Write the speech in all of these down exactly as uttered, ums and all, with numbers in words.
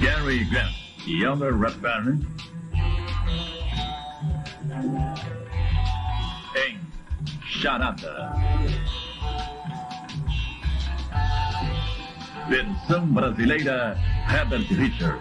Gary Grant e Elmer Rathbun em Charada. Versão brasileira, Herbert Richards.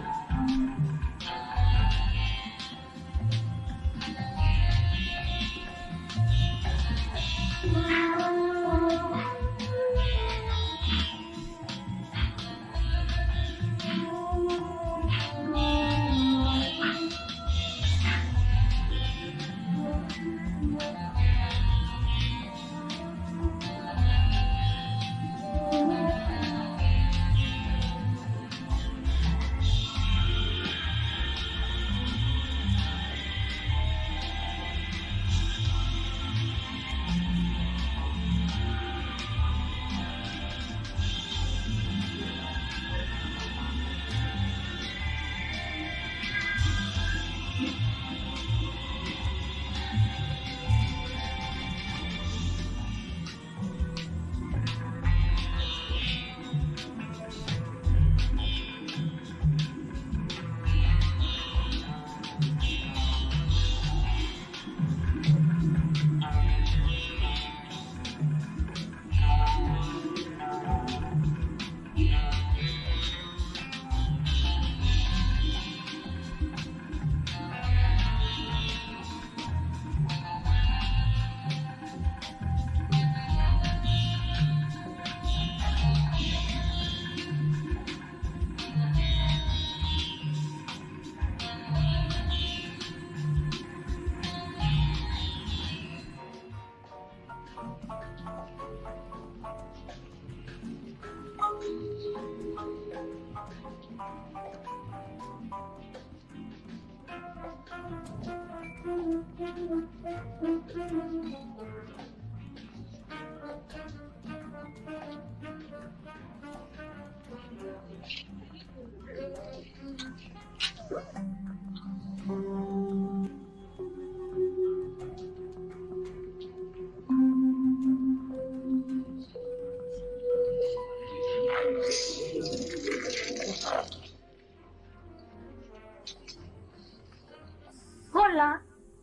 Olá.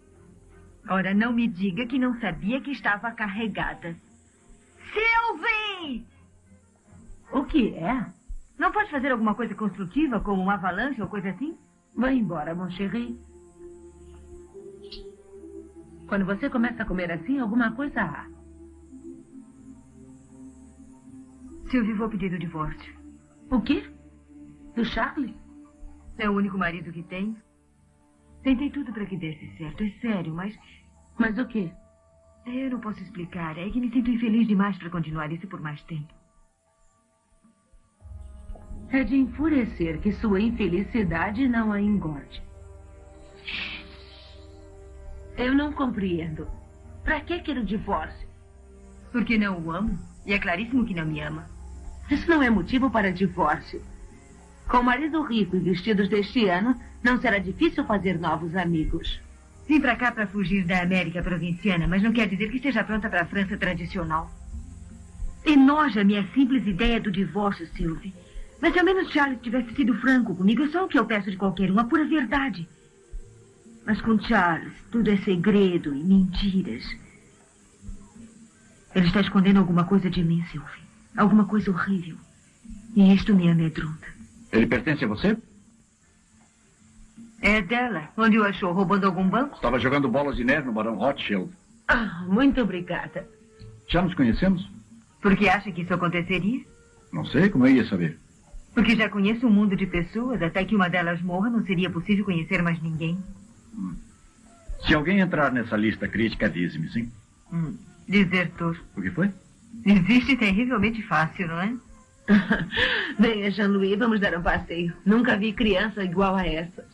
Ora, não me diga que não sabia que estava carregada. Sylvie! O que é? Não pode fazer alguma coisa construtiva, como uma avalanche ou coisa assim? Vá embora, mon chéri. Quando você começa a comer assim, alguma coisa há. Sylvie, vou pedir o divórcio. O quê? Do Charles? É o único marido que tenho. Tentei tudo para que desse certo, é sério, mas... Mas o quê? Eu não posso explicar. É que me sinto infeliz demais para continuar isso por mais tempo. É de enfurecer que sua infelicidade não a engorde. Eu não compreendo. Para que quer o divórcio? Porque não o amo. E é claríssimo que não me ama. Isso não é motivo para divórcio. Com o marido rico e vestidos deste ano, não será difícil fazer novos amigos. Vim para cá para fugir da América provinciana, mas não quer dizer que esteja pronta para a França tradicional. Enoja-me a simples ideia do divórcio, Sylvie. Mas se ao menos Charles tivesse sido franco comigo, é só o que eu peço de qualquer um, a pura verdade. Mas com Charles, tudo é segredo e mentiras. Ele está escondendo alguma coisa de mim, Sylvie. Alguma coisa horrível. E isto me amedronta. Ele pertence a você? É dela. Onde o achou? Roubando algum banco? Estava jogando bolas de neve no Barão Rothschild. Ah, muito obrigada. Já nos conhecemos? Por que acha que isso aconteceria? Não sei, como eu ia saber. Porque já conheço um mundo de pessoas. Até que uma delas morra, não seria possível conhecer mais ninguém. Hum. Se alguém entrar nessa lista crítica, avise-me, sim? Hum. Desertor. O que foi? Existe terrivelmente fácil, não é? Venha, Jean-Louis, vamos dar um passeio. Nunca vi criança igual a essa.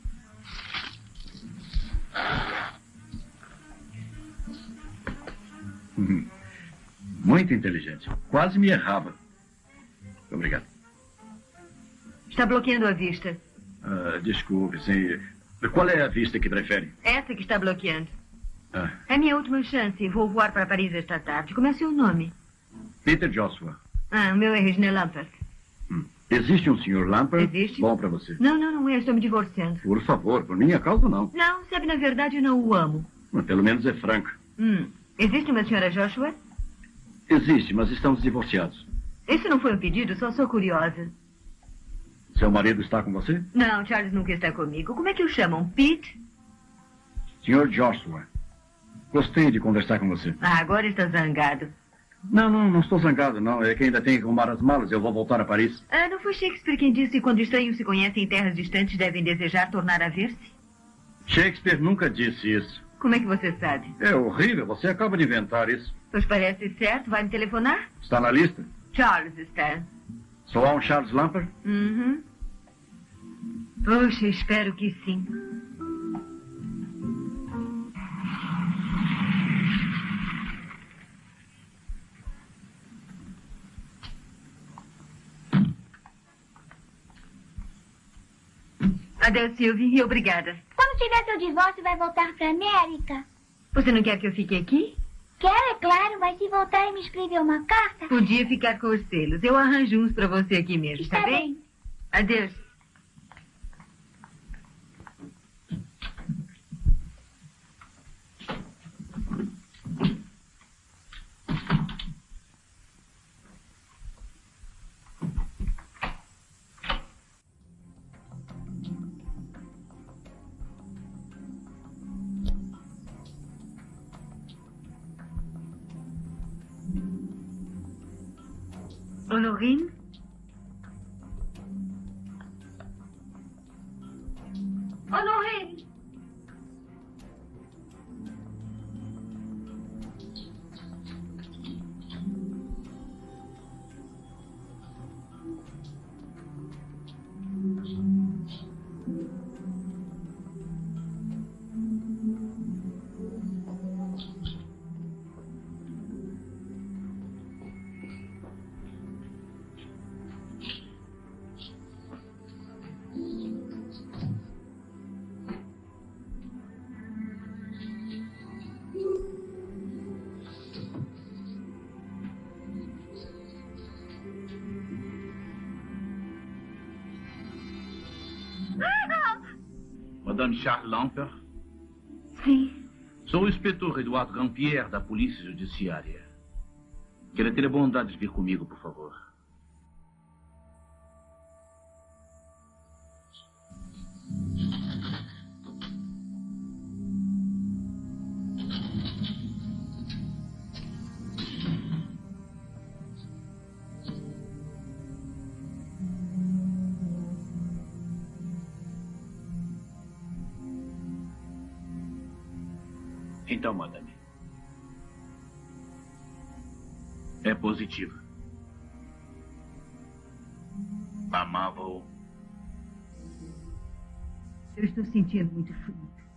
Muito inteligente. Quase me errava. Obrigado. Está bloqueando a vista. Ah, desculpe, sim. Qual é a vista que prefere? Essa que está bloqueando. Ah. É minha última chance. Vou voar para Paris esta tarde. Como é seu nome? Peter Joshua. Ah, o meu é Regina Lampert. Hum. Existe um senhor Lamper? Existe? Bom para você. Não, não, não é. Estou me divorciando. Por favor, por minha causa, não. Não, sabe, na verdade, eu não o amo. Mas pelo menos é franca. Hum. Existe uma senhora Joshua? Existe, mas estamos divorciados. Isso não foi um pedido, só sou curiosa. Seu marido está com você? Não, Charles nunca está comigo. Como é que o chamam? Pete? senhor Joshua. Gostei de conversar com você. Ah, agora está zangado. Não, não, não estou zangado, não. É que ainda tenho que arrumar as malas. Eu vou voltar a Paris. Ah, não foi Shakespeare quem disse que quando estranhos se conhecem em terras distantes devem desejar tornar a ver-se? Shakespeare nunca disse isso. Como é que você sabe? É horrível. Você acaba de inventar isso. Pois parece certo. Vai me telefonar? Está na lista? Charles está. Só há um Charles Lamper? Uhum. Poxa, espero que sim. Adeus, Sylvie, e obrigada. Quando tiver seu divórcio, vai voltar pra América? Você não quer que eu fique aqui? Quero, é claro, mas se voltar e me escrever uma carta... Podia ficar com os selos. Eu arranjo uns pra você aqui mesmo, Está tá bem? bem. Adeus. Honorine? Honorine! Madame Charles Lamper? Sim. Sou o inspetor Eduardo Rampier, da Polícia Judiciária. Queria ter a bondade de vir comigo, por favor. Então, madame. É positiva. Amava-o. Eu estou sentindo muito frio.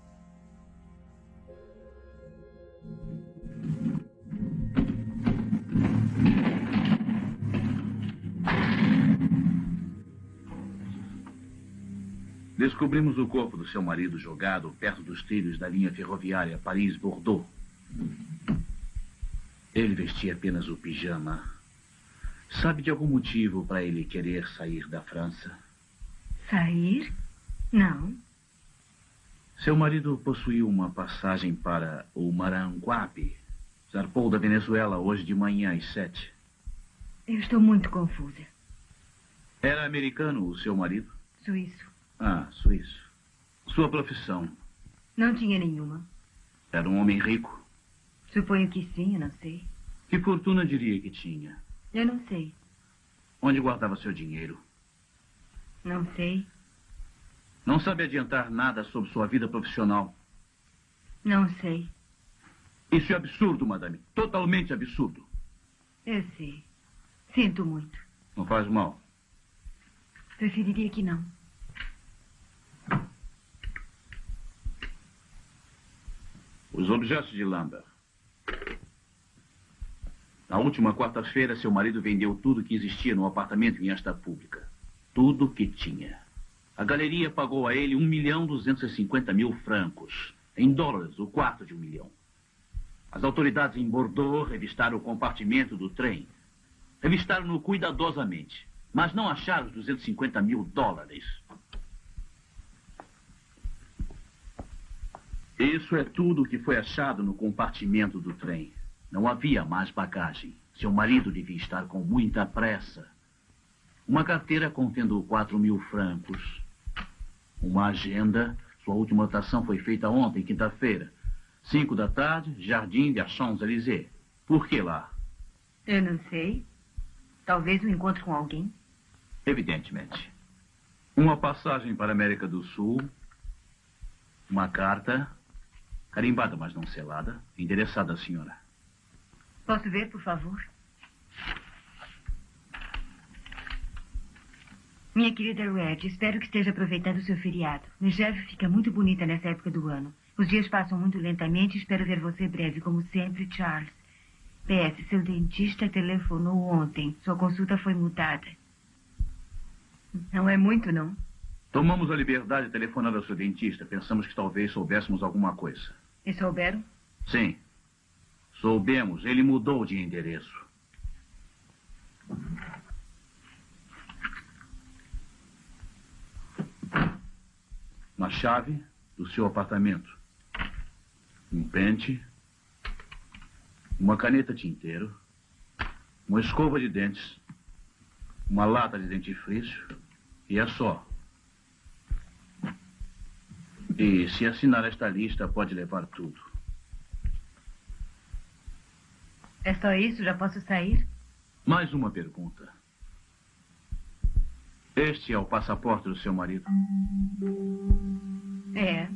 Descobrimos o corpo do seu marido jogado perto dos trilhos da linha ferroviária Paris-Bordeaux. Ele vestia apenas o pijama. Sabe de algum motivo para ele querer sair da França? Sair? Não. Seu marido possuía uma passagem para o Maranguape. Zarpou da Venezuela hoje de manhã às sete. Eu estou muito confusa. Era americano o seu marido? Suíço. Ah, suíço. Sua profissão? Não tinha nenhuma. Era um homem rico? Suponho que sim, eu não sei. Que fortuna diria que tinha? Eu não sei. Onde guardava seu dinheiro? Não sei. Não sabe adiantar nada sobre sua vida profissional? Não sei. Isso é absurdo, madame. Totalmente absurdo. Eu sei. Sinto muito. Não faz mal. Preferiria que não. Os objetos de Lambert. Na última quarta-feira, seu marido vendeu tudo que existia no apartamento em esta pública. Tudo que tinha. A galeria pagou a ele um milhão duzentos e cinquenta mil francos. Em dólares, o quarto de um milhão. As autoridades em Bordeaux revistaram o compartimento do trem. Revistaram-no cuidadosamente. mas não acharam os duzentos e cinquenta mil dólares. Isso é tudo o que foi achado no compartimento do trem. Não havia mais bagagem. Seu marido devia estar com muita pressa. Uma carteira contendo quatro mil francos. Uma agenda. Sua última anotação foi feita ontem, quinta-feira. Cinco da tarde, Jardim des Champs-Élysées. Por que lá? Eu não sei. Talvez um encontro com alguém. Evidentemente. Uma passagem para a América do Sul. Uma carta, carimbada, mas não selada, endereçada à senhora. Posso ver, por favor? Minha querida Red, espero que esteja aproveitando o seu feriado. Megève fica muito bonita nessa época do ano. Os dias passam muito lentamente e espero ver você breve, como sempre, Charles. P S, seu dentista telefonou ontem. Sua consulta foi mudada. Não é muito, não? Tomamos a liberdade de telefonar ao seu dentista. Pensamos que talvez soubéssemos alguma coisa. E souberam? Sim. Soubemos. Ele mudou de endereço. Uma chave do seu apartamento. Um pente. Uma caneta tinteiro. Uma escova de dentes. Uma lata de dentifrício. E é só. E se assinar esta lista, pode levar tudo. É só isso? Já posso sair? Mais uma pergunta. Este é o passaporte do seu marido? É.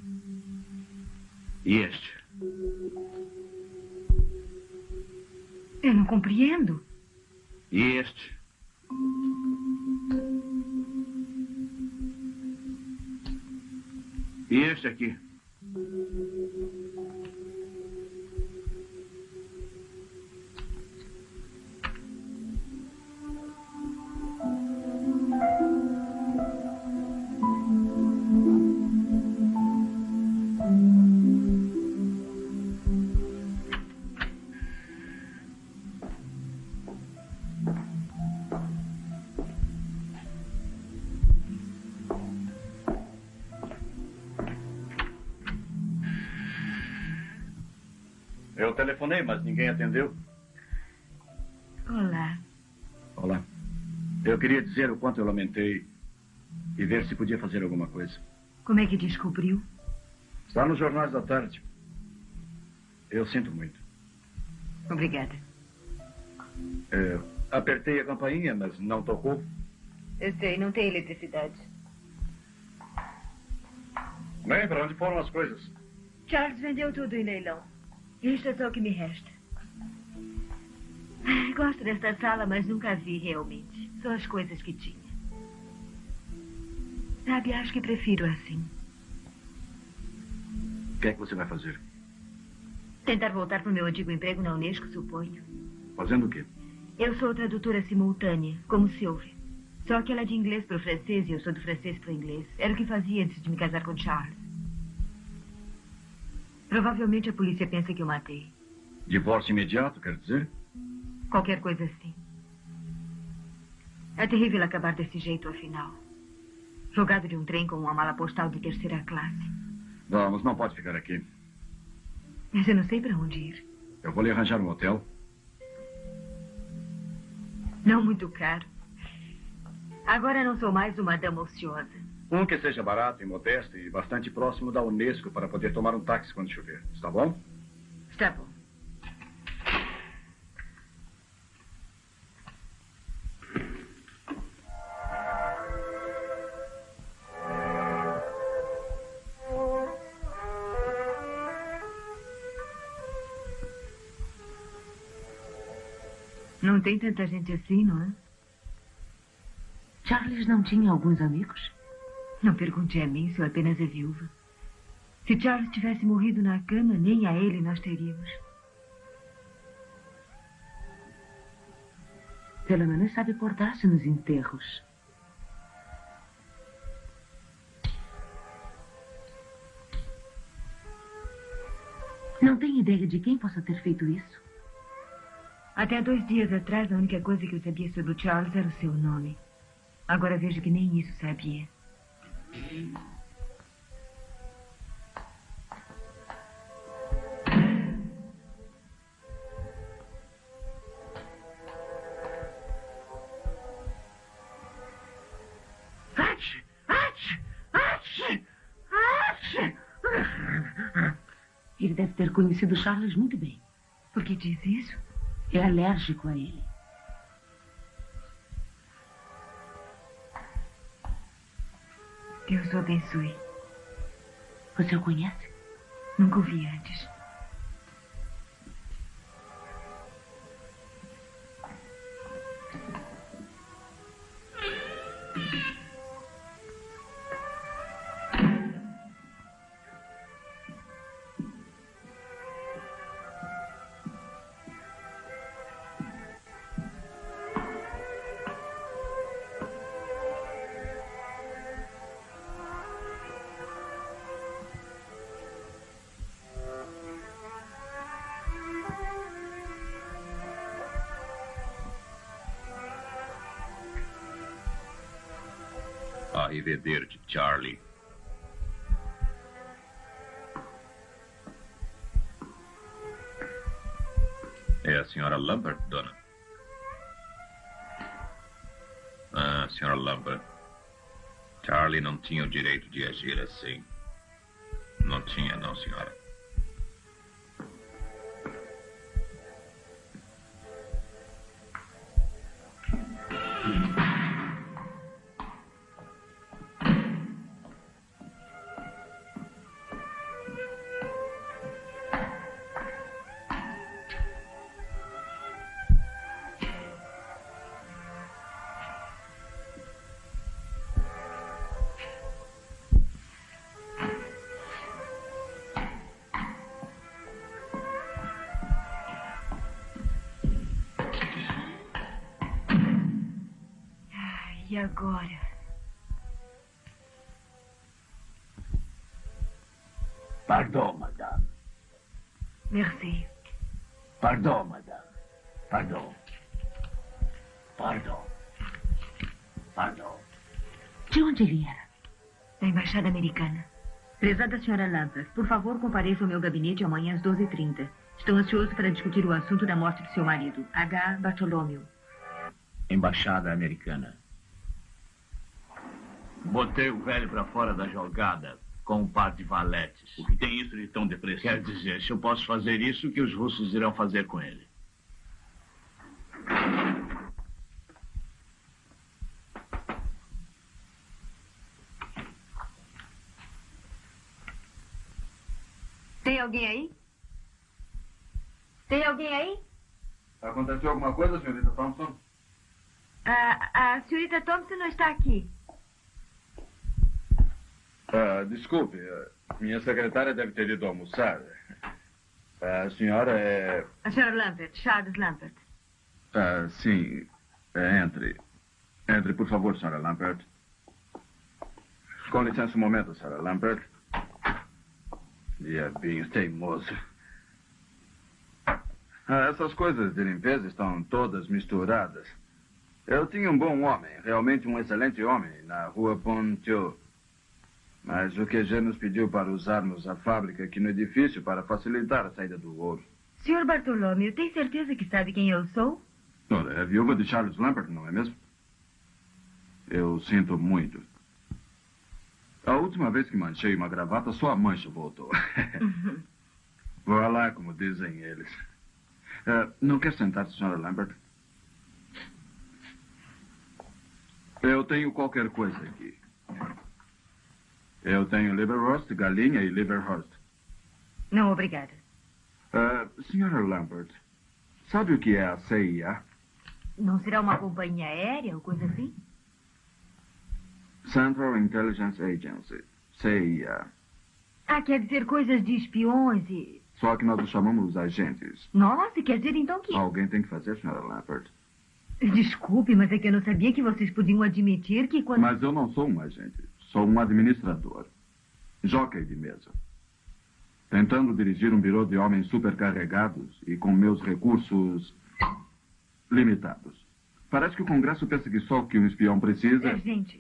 E este? Eu não compreendo. E este? E este aqui? Eu telefonei, mas ninguém atendeu. Olá. Olá. Eu queria dizer o quanto eu lamentei e ver se podia fazer alguma coisa. Como é que descobriu? Está nos jornais da tarde. Eu sinto muito. Obrigada. É, apertei a campainha, mas não tocou. Eu sei, não tem eletricidade. Bem, para onde foram as coisas? Charles vendeu tudo em leilão. Isto é só o que me resta. Gosto desta sala, mas nunca a vi realmente. Só as coisas que tinha. Sabe, acho que prefiro assim. O que é que você vai fazer? Tentar voltar para o meu antigo emprego na Unesco, suponho. Fazendo o quê? Eu sou tradutora simultânea, como Sylvie. Só que ela é de inglês para o francês e eu sou do francês para o inglês. Era o que fazia antes de me casar com Charles. Provavelmente a polícia pensa que eu matei. Divórcio imediato, quer dizer? Qualquer coisa assim. É terrível acabar desse jeito, afinal. Jogado de um trem com uma mala postal de terceira classe. Vamos, não pode ficar aqui. Mas eu não sei para onde ir. Eu vou lhe arranjar um hotel. Não muito caro. Agora não sou mais uma dama ociosa. Um que seja barato e modesto e bastante próximo da Unesco para poder tomar um táxi quando chover. Está bom? Está bom. Não tem tanta gente assim, não é? Charles não tinha alguns amigos? Não pergunte a mim, sou apenas a viúva. Se Charles tivesse morrido na cama, nem a ele nós teríamos. Pelo menos sabe portar-se nos enterros. Não tem ideia de quem possa ter feito isso? Até dois dias atrás, a única coisa que eu sabia sobre o Charles era o seu nome. Agora vejo que nem isso sabia. Ate! Ate! Ate! Ate! Ele deve ter conhecido Charles muito bem. Por que diz isso? É alérgico a ele. Deus o abençoe. Você o conhece? Nunca o vi antes. Arrivederci, Charlie. É a senhora Lambert, dona? Ah, senhora Lambert. Charlie não tinha o direito de agir assim. Não tinha, não, senhora. E agora? Pardon, madame. Merci. Pardon, madame. Pardon. Pardon. Pardon. De onde ele era? Da Embaixada Americana. Prezada senhora Lambert, por favor, compareça ao meu gabinete amanhã às doze e trinta. Estou ansioso para discutir o assunto da morte de seu marido, H. Bartolomeu. Embaixada Americana. Botei o velho para fora da jogada com um par de valetes. O que tem isso de tão depressivo? Quer dizer, se eu posso fazer isso, o que os russos irão fazer com ele? Tem alguém aí? Tem alguém aí? Aconteceu alguma coisa, senhorita Thompson? A, a senhorita Thompson não está aqui. Ah, desculpe, minha secretária deve ter ido almoçar. A senhora é... A senhora Lambert, Charles Lambert. Ah, sim, entre. Entre, por favor, senhora Lambert. Com licença um momento, senhora Lambert. Diabinho teimoso. Ah, essas coisas de limpeza estão todas misturadas. Eu tinha um bom homem, realmente um excelente homem, na rua Ponthieu. Mas o Q G nos pediu para usarmos a fábrica aqui no edifício para facilitar a saída do ouro. senhor Bartolomeu, tem certeza que sabe quem eu sou? Ora, é a viúva de Charles Lambert, não é mesmo? Eu sinto muito. A última vez que manchei uma gravata, só a mancha voltou. Uhum. Vá lá, como dizem eles. Uh, não quer sentar-se, senhora Lambert? Eu tenho qualquer coisa aqui. Eu tenho liverwurst, galinha e liverwurst. Não, obrigada. Uh, senhora Lambert, sabe o que é a C I A? Não será uma companhia aérea ou coisa assim? Central Intelligence Agency, C I A. Ah, quer dizer coisas de espiões e... Só que nós os chamamos agentes. Nossa, quer dizer então que... Alguém tem que fazer, senhora Lambert. Desculpe, mas é que eu não sabia que vocês podiam admitir que quando... Mas eu não sou um agente. Sou um administrador. Jockey de mesa. Tentando dirigir um birô de homens supercarregados e com meus recursos limitados. Parece que o Congresso pensa que só o que um espião precisa... É, gente.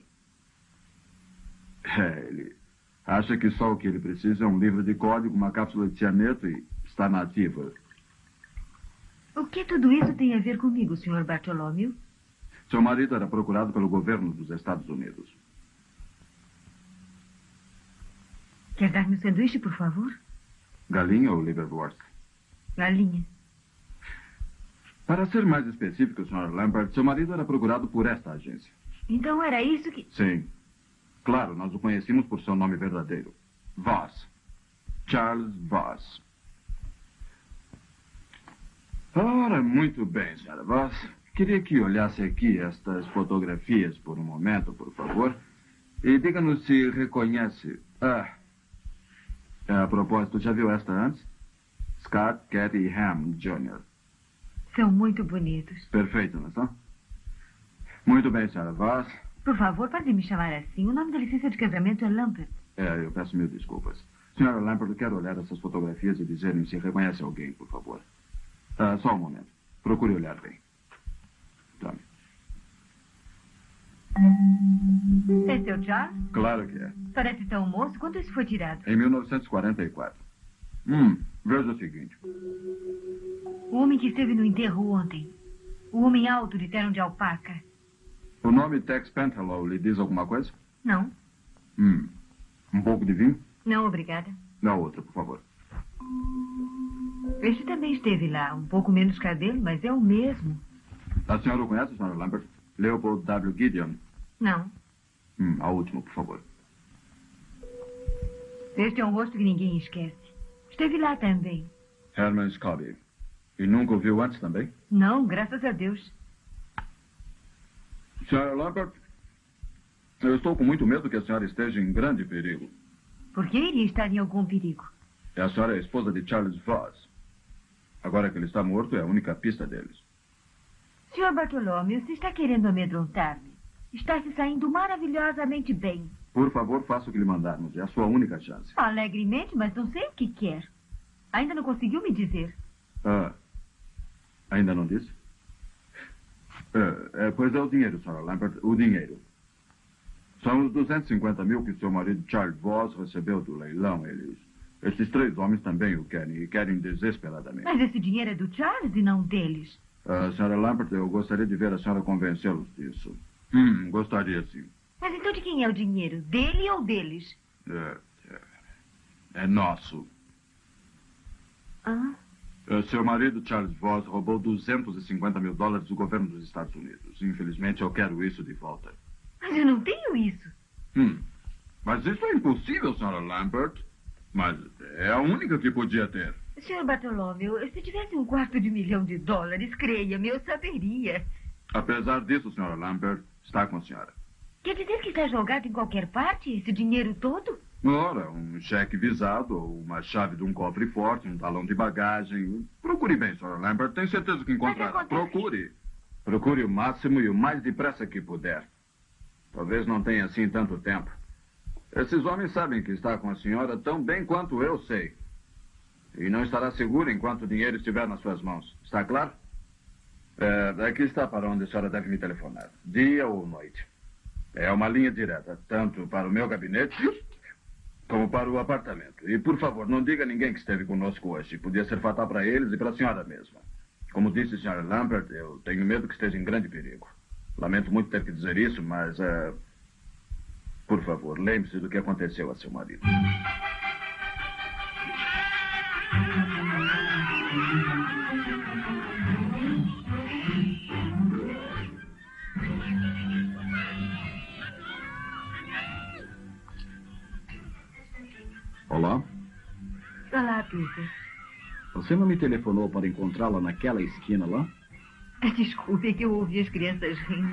É, ele acha que só o que ele precisa é um livro de código, uma cápsula de cianeto e está na ativa. O que tudo isso tem a ver comigo, senhor Bartolomeu? Seu marido era procurado pelo governo dos Estados Unidos. Quer dar-me um sanduíche, por favor? Galinha ou liverwurst? Galinha. Para ser mais específico, senhor Lambert, seu marido era procurado por esta agência. Então era isso que... Sim. Claro, nós o conhecemos por seu nome verdadeiro. Voss. Charles Voss. Ora, muito bem, senhora Voss. Queria que olhasse aqui estas fotografias por um momento, por favor. E diga-nos se reconhece... Ah, a propósito, já viu esta antes? Scott Cathy Ham, Júnior São muito bonitos. Perfeito, não são? Muito bem, senhora Voss. Por favor, pode me chamar assim. O nome da licença de casamento é Lambert. É, eu peço mil desculpas. Senhora Lambert, eu quero olhar essas fotografias e dizer-me se reconhece alguém, por favor. Ah, só um momento. Procure olhar bem. Tome. É seu Charles? Claro que é. Parece tão moço. Quando isso foi tirado? Em mil novecentos e quarenta e quatro. Hum, veja o seguinte. O homem que esteve no enterro ontem. O homem alto de terno de alpaca. O nome Tex Pentelow lhe diz alguma coisa? Não. Hum. Um pouco de vinho? Não, obrigada. Dá outra, por favor. Este também esteve lá. Um pouco menos cabelo, mas é o mesmo. A senhora o conhece, senhora Lambert? Leopold W. Gideon? Não. Hum, a última, por favor. Este é um rosto que ninguém esquece. Esteve lá também. Herman Scobie. E nunca o viu antes também? Não, graças a Deus. Senhora Lambert, eu estou com muito medo que a senhora esteja em grande perigo. Por que iria estar em algum perigo? E a senhora é a esposa de Charles Voss. Agora que ele está morto, é a única pista deles. senhor Bartolomeu, você está querendo amedrontar-me. Está se saindo maravilhosamente bem. Por favor, faça o que lhe mandarmos. É a sua única chance. Alegremente, mas não sei o que quer. Ainda não conseguiu me dizer. Ah, ainda não disse? É, é, pois é o dinheiro, senhora Lambert, o dinheiro. São os duzentos e cinquenta mil que seu marido Charles Voss recebeu do leilão. Eles, estes três homens também o querem e querem desesperadamente. Mas esse dinheiro é do Charles e não deles. Ah, senhora Lambert, eu gostaria de ver a senhora convencê-los disso. Hum, gostaria sim. Mas então de quem é o dinheiro? Dele ou deles? É, é, é nosso. Ah? Seu marido, Charles Voss, roubou duzentos e cinquenta mil dólares do governo dos Estados Unidos. Infelizmente, eu quero isso de volta. Mas eu não tenho isso. Hum. Mas isso é impossível, senhora Lambert. Mas é a única que podia ter. senhor Bartolomeu, se tivesse um quarto de milhão de dólares, creia-me, eu saberia. Apesar disso, senhora Lambert, está com a senhora. Quer dizer que está jogado em qualquer parte, esse dinheiro todo? Ora, um cheque visado, ou uma chave de um cofre forte, um talão de bagagem. Procure bem, senhora Lambert. Tenho certeza que encontrará. Procure. Procure o máximo e o mais depressa que puder. Talvez não tenha assim tanto tempo. Esses homens sabem que está com a senhora tão bem quanto eu sei. E não estará seguro enquanto o dinheiro estiver nas suas mãos. Está claro? É, aqui está para onde a senhora deve me telefonar. Dia ou noite. É uma linha direta, tanto para o meu gabinete como para o apartamento. E, por favor, não diga a ninguém que esteve conosco hoje. Podia ser fatal para eles e para a senhora mesma. Como disse a senhora Lambert, eu tenho medo que esteja em grande perigo. Lamento muito ter que dizer isso, mas... Uh, por favor, lembre-se do que aconteceu a seu marido. Olá. Olá, Peter. Você não me telefonou para encontrá-la naquela esquina lá? Desculpe, é que eu ouvi as crianças rindo.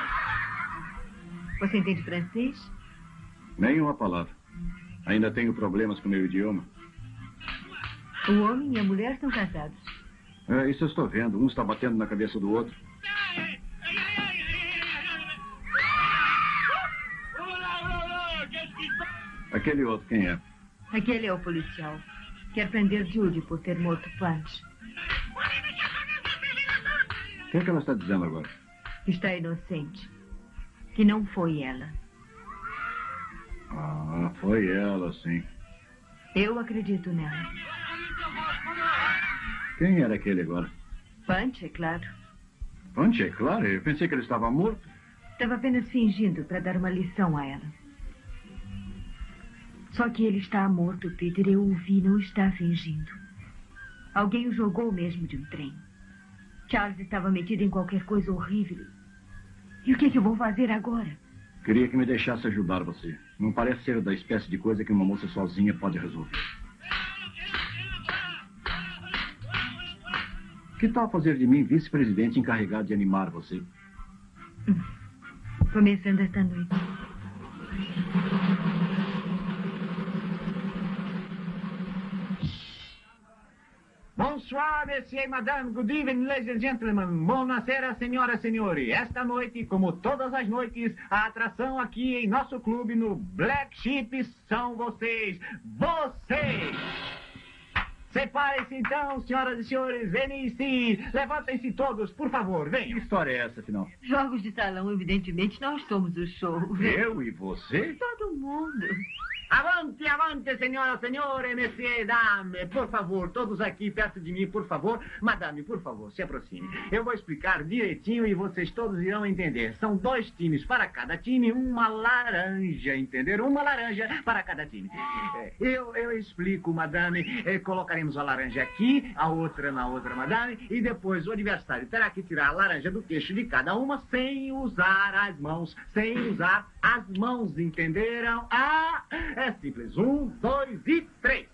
Você entende francês? Nem uma palavra. Ainda tenho problemas com o meu idioma. O homem e a mulher estão casados. É, isso eu estou vendo. Um está batendo na cabeça do outro. Aquele outro, quem é? Aquele é o policial. Quer prender Judy por ter morto Punch. O que é que ela está dizendo agora? Está inocente. Que não foi ela. Ah, foi ela, sim. Eu acredito nela. Quem era aquele agora? Punch, é claro. Punch, é claro. Eu pensei que ele estava morto. Estava apenas fingindo para dar uma lição a ela. Só que ele está morto, Peter. Eu o vi, não está fingindo. Alguém o jogou mesmo de um trem. Charles estava metido em qualquer coisa horrível. E o que é que eu vou fazer agora? Queria que me deixasse ajudar você. Não parece ser da espécie de coisa que uma moça sozinha pode resolver. Que tal fazer de mim vice-presidente encarregado de animar você? Começando esta noite. Bonsoir, monsieur et madame. Good evening, ladies and gentlemen. Buonasera, senhoras e senhores. Esta noite, como todas as noites, a atração aqui em nosso clube no Black Sheep são vocês. Vocês! Separem-se então, senhoras e senhores. Venham-se. Levantem-se todos, por favor. Venham. Que história é essa, afinal? Jogos de salão, evidentemente, nós somos o show. Eu e você? Todo mundo. Avante, avante, senhoras, senhores, messieurs, dames. Por favor, todos aqui perto de mim, por favor. Madame, por favor, se aproxime. Eu vou explicar direitinho e vocês todos irão entender. São dois times para cada time, uma laranja, entenderam? Uma laranja para cada time. Eu, eu explico, madame. Colocaremos a laranja aqui, a outra na outra, madame. E depois o adversário terá que tirar a laranja do queixo de cada uma sem usar as mãos. Sem usar as mãos, entenderam? Ah! É simples. Um, dois e três.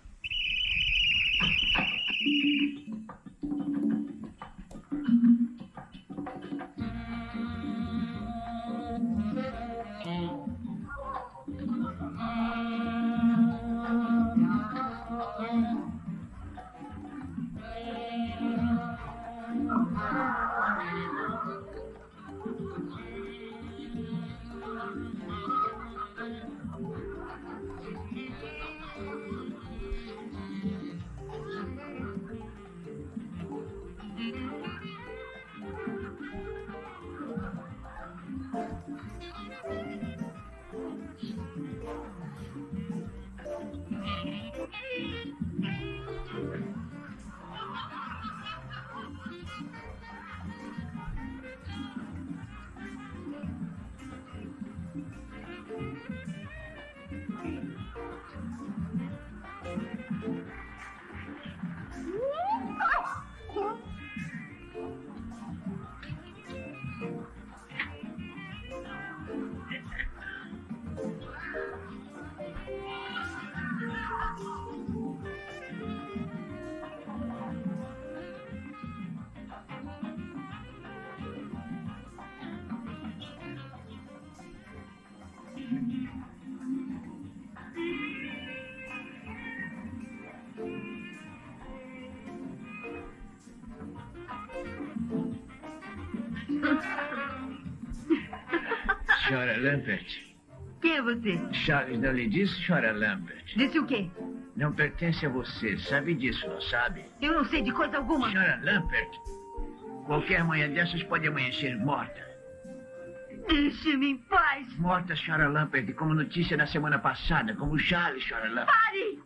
Senhora Lambert. Quem é você? Charles não lhe disse, senhora Lambert? Disse o quê? Não pertence a você. Sabe disso, não sabe? Eu não sei de coisa alguma. Senhora Lambert, qualquer manhã dessas pode amanhecer morta. Deixe-me em paz. Morta, senhora Lambert, como notícia da semana passada, como Charles, senhora Lambert. Pare!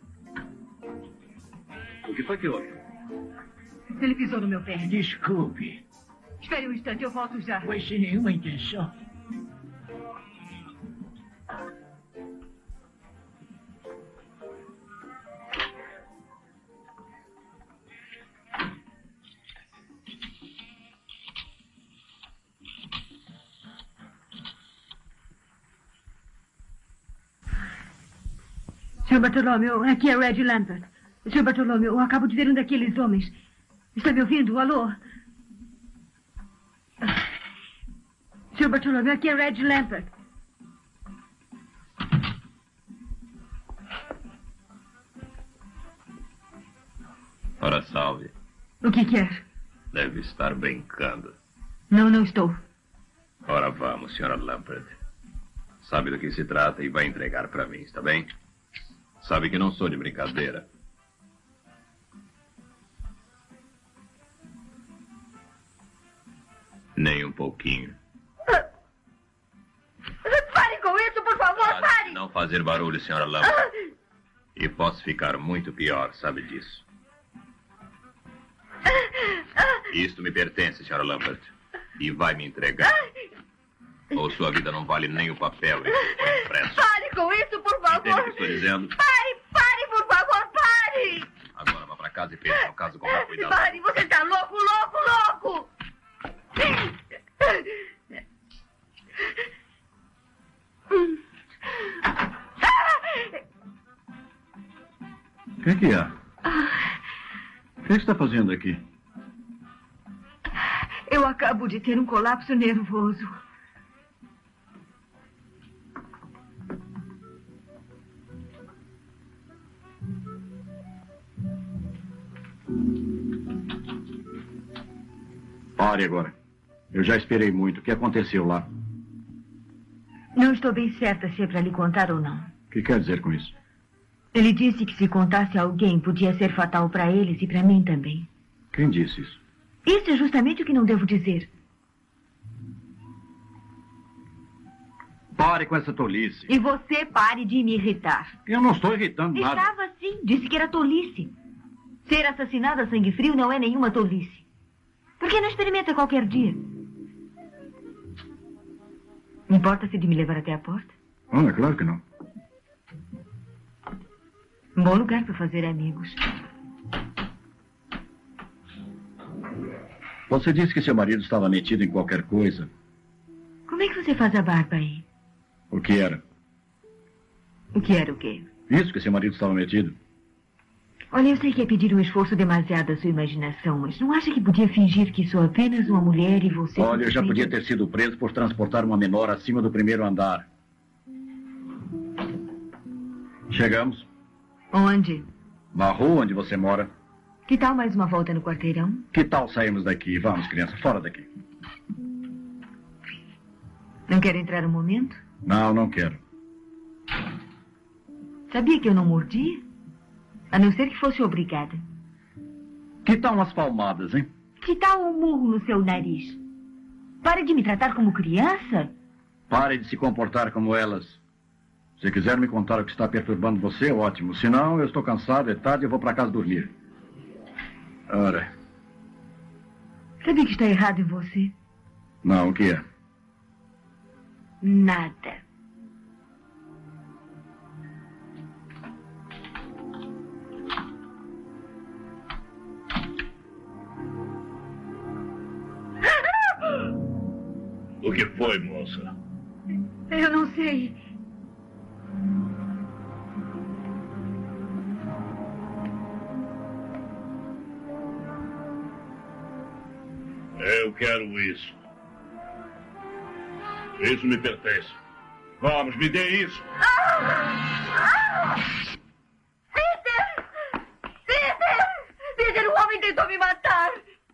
O que foi que houve? Ele pisou no meu pé. Desculpe. Espere um instante, eu volto já. Foi sem nenhuma intenção. senhor Bartolomeu, aqui é Red Lambert. senhor Bartolomeu, eu acabo de ver um daqueles homens. Está me ouvindo? Alô? senhor Bartolomeu, aqui é Red Lambert. Ora, salve. O que quer? Deve estar brincando. Não, não estou. Ora, vamos, senhora Lambert. Sabe do que se trata e vai entregar para mim, está bem? Sabe que não sou de brincadeira. Nem um pouquinho. Pare com isso, por favor, Pare pare! de não fazer barulho, senhora Lambert. E posso ficar muito pior, sabe disso. Isto me pertence, senhora Lambert. E vai me entregar. Ou sua vida não vale nem o papel em que foi impresso. Pare com isso, por favor! Entende o que estou dizendo? Pare, pare, por favor, pare! Agora vá para casa e pense no caso com mais cuidado. Pare, você está louco, louco, louco! O que, que é? O que você está fazendo aqui? Eu acabo de ter um colapso nervoso. Pare agora. Eu já esperei muito. O que aconteceu lá? Não estou bem certa se é para lhe contar ou não. O que quer dizer com isso? Ele disse que se contasse a alguém podia ser fatal para eles e para mim também. Quem disse isso? Isso é justamente o que não devo dizer. Pare com essa tolice. E você pare de me irritar. Eu não estou irritando nada. Estava sim. Disse que era tolice. Ser assassinado a sangue frio não é nenhuma tolice. Por que não experimenta qualquer dia? Importa-se de me levar até a porta? Oh, é claro que não. Um bom lugar para fazer amigos. Você disse que seu marido estava metido em qualquer coisa. Como é que você faz a barba aí? O que era? O que era o quê? Isso que seu marido estava metido. Olha, eu sei que é pedir um esforço demasiado à sua imaginação, mas não acha que podia fingir que sou apenas uma mulher e você... Olha, eu já podia ter sido preso por transportar uma menor acima do primeiro andar. Chegamos. Onde? Na rua onde você mora. Que tal mais uma volta no quarteirão? Que tal sairmos daqui? Vamos, criança, fora daqui. Não quer entrar um momento? Não, não quero. Sabia que eu não mordia? A não ser que fosse obrigada. Que tal umas palmadas, hein? Que tal um murro no seu nariz? Pare de me tratar como criança. Pare de se comportar como elas. Se quiser me contar o que está perturbando você, ótimo. Se não, eu estou cansado, é tarde, eu vou para casa dormir. Ora. Sabia que está errado em você? Não, o que é? Nada. O que foi, moça? Eu não sei. Eu quero isso. Isso me pertence. Vamos, me dê isso. Peter! Peter! Peter, o homem tentou me matar.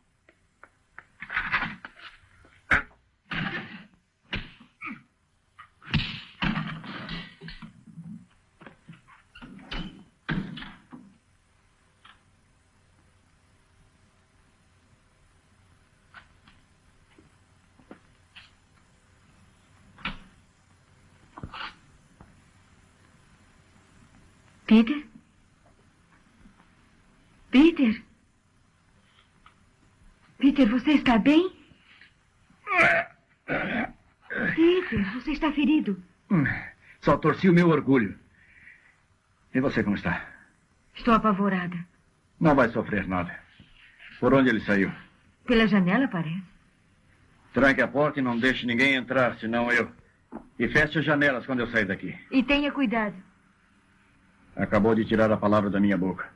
Peter? Peter? Peter, você está bem? Peter, você está ferido. Só torci o meu orgulho. E você como está? Estou apavorada. Não vai sofrer nada. Por onde ele saiu? Pela janela, parece. Tranque a porta e não deixe ninguém entrar, senão eu. E feche as janelas quando eu sair daqui. E tenha cuidado. Acabou de tirar a palavra da minha boca.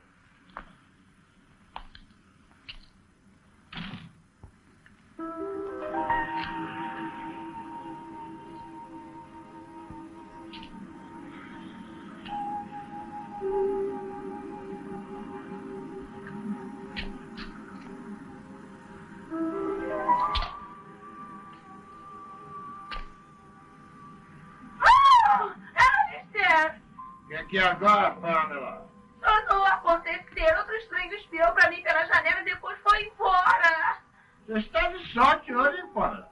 E agora, Pamela? Não acontecer. Outro estranho espiou pra mim pela janela e depois foi embora. Você está de sorte hoje, Pamela.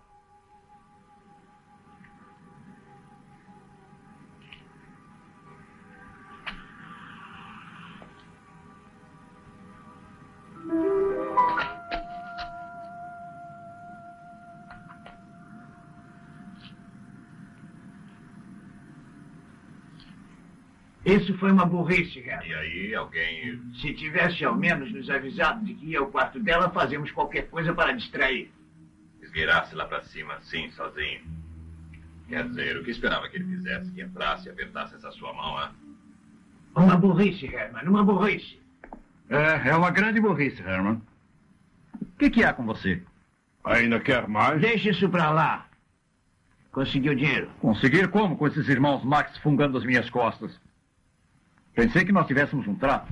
Isso foi uma burrice, Harry. E aí, alguém... Se tivesse ao menos nos avisado de que ia ao quarto dela, fazemos qualquer coisa para distrair. Esgueirasse lá pra cima assim, sozinho. Quer dizer, o que esperava que ele fizesse? Que entrasse e apertasse essa sua mão, hein? Uma burrice, Herman, uma burrice. É, é uma grande burrice, Herman. O que, que há com você? Ainda quer mais? Deixa isso pra lá. Conseguiu dinheiro? Conseguir como com esses irmãos Max fungando as minhas costas? Pensei que nós tivéssemos um trato.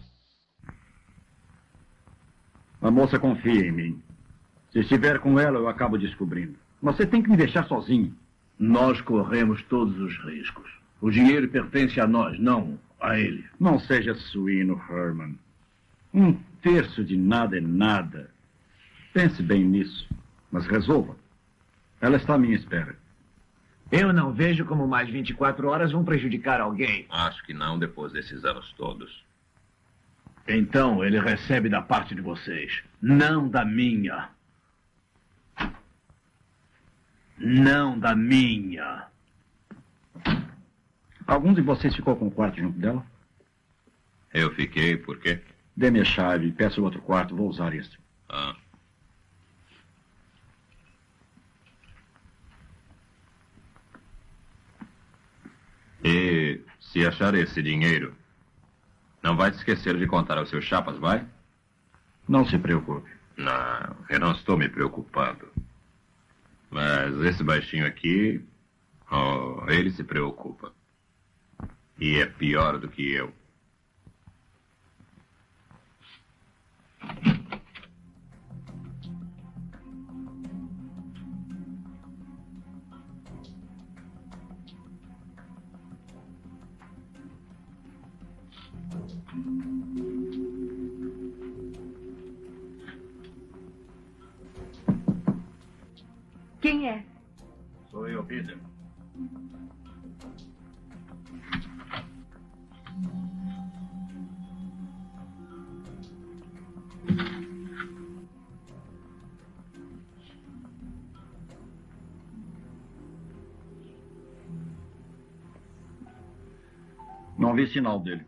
A moça confia em mim. Se estiver com ela, eu acabo descobrindo. Você tem que me deixar sozinho. Nós corremos todos os riscos. O dinheiro pertence a nós, não a ele. Não seja suíno, Herman. Um terço de nada é nada. Pense bem nisso, mas resolva. Ela está à minha espera. Eu não vejo como mais vinte e quatro horas vão prejudicar alguém. Acho que não depois desses anos todos. Então ele recebe da parte de vocês, não da minha. Não da minha. Algum de vocês ficou com o quarto junto dela? Eu fiquei, por quê? Dê-me a chave, peça o outro quarto, vou usar este. Ah. E se achar esse dinheiro, não vai se esquecer de contar aos seus chapas, vai? Não se preocupe. Não, eu não estou me preocupando. Mas esse baixinho aqui, oh, ele se preocupa. E é pior do que eu. Quem é? Sou eu, Peter. Não vi sinal dele.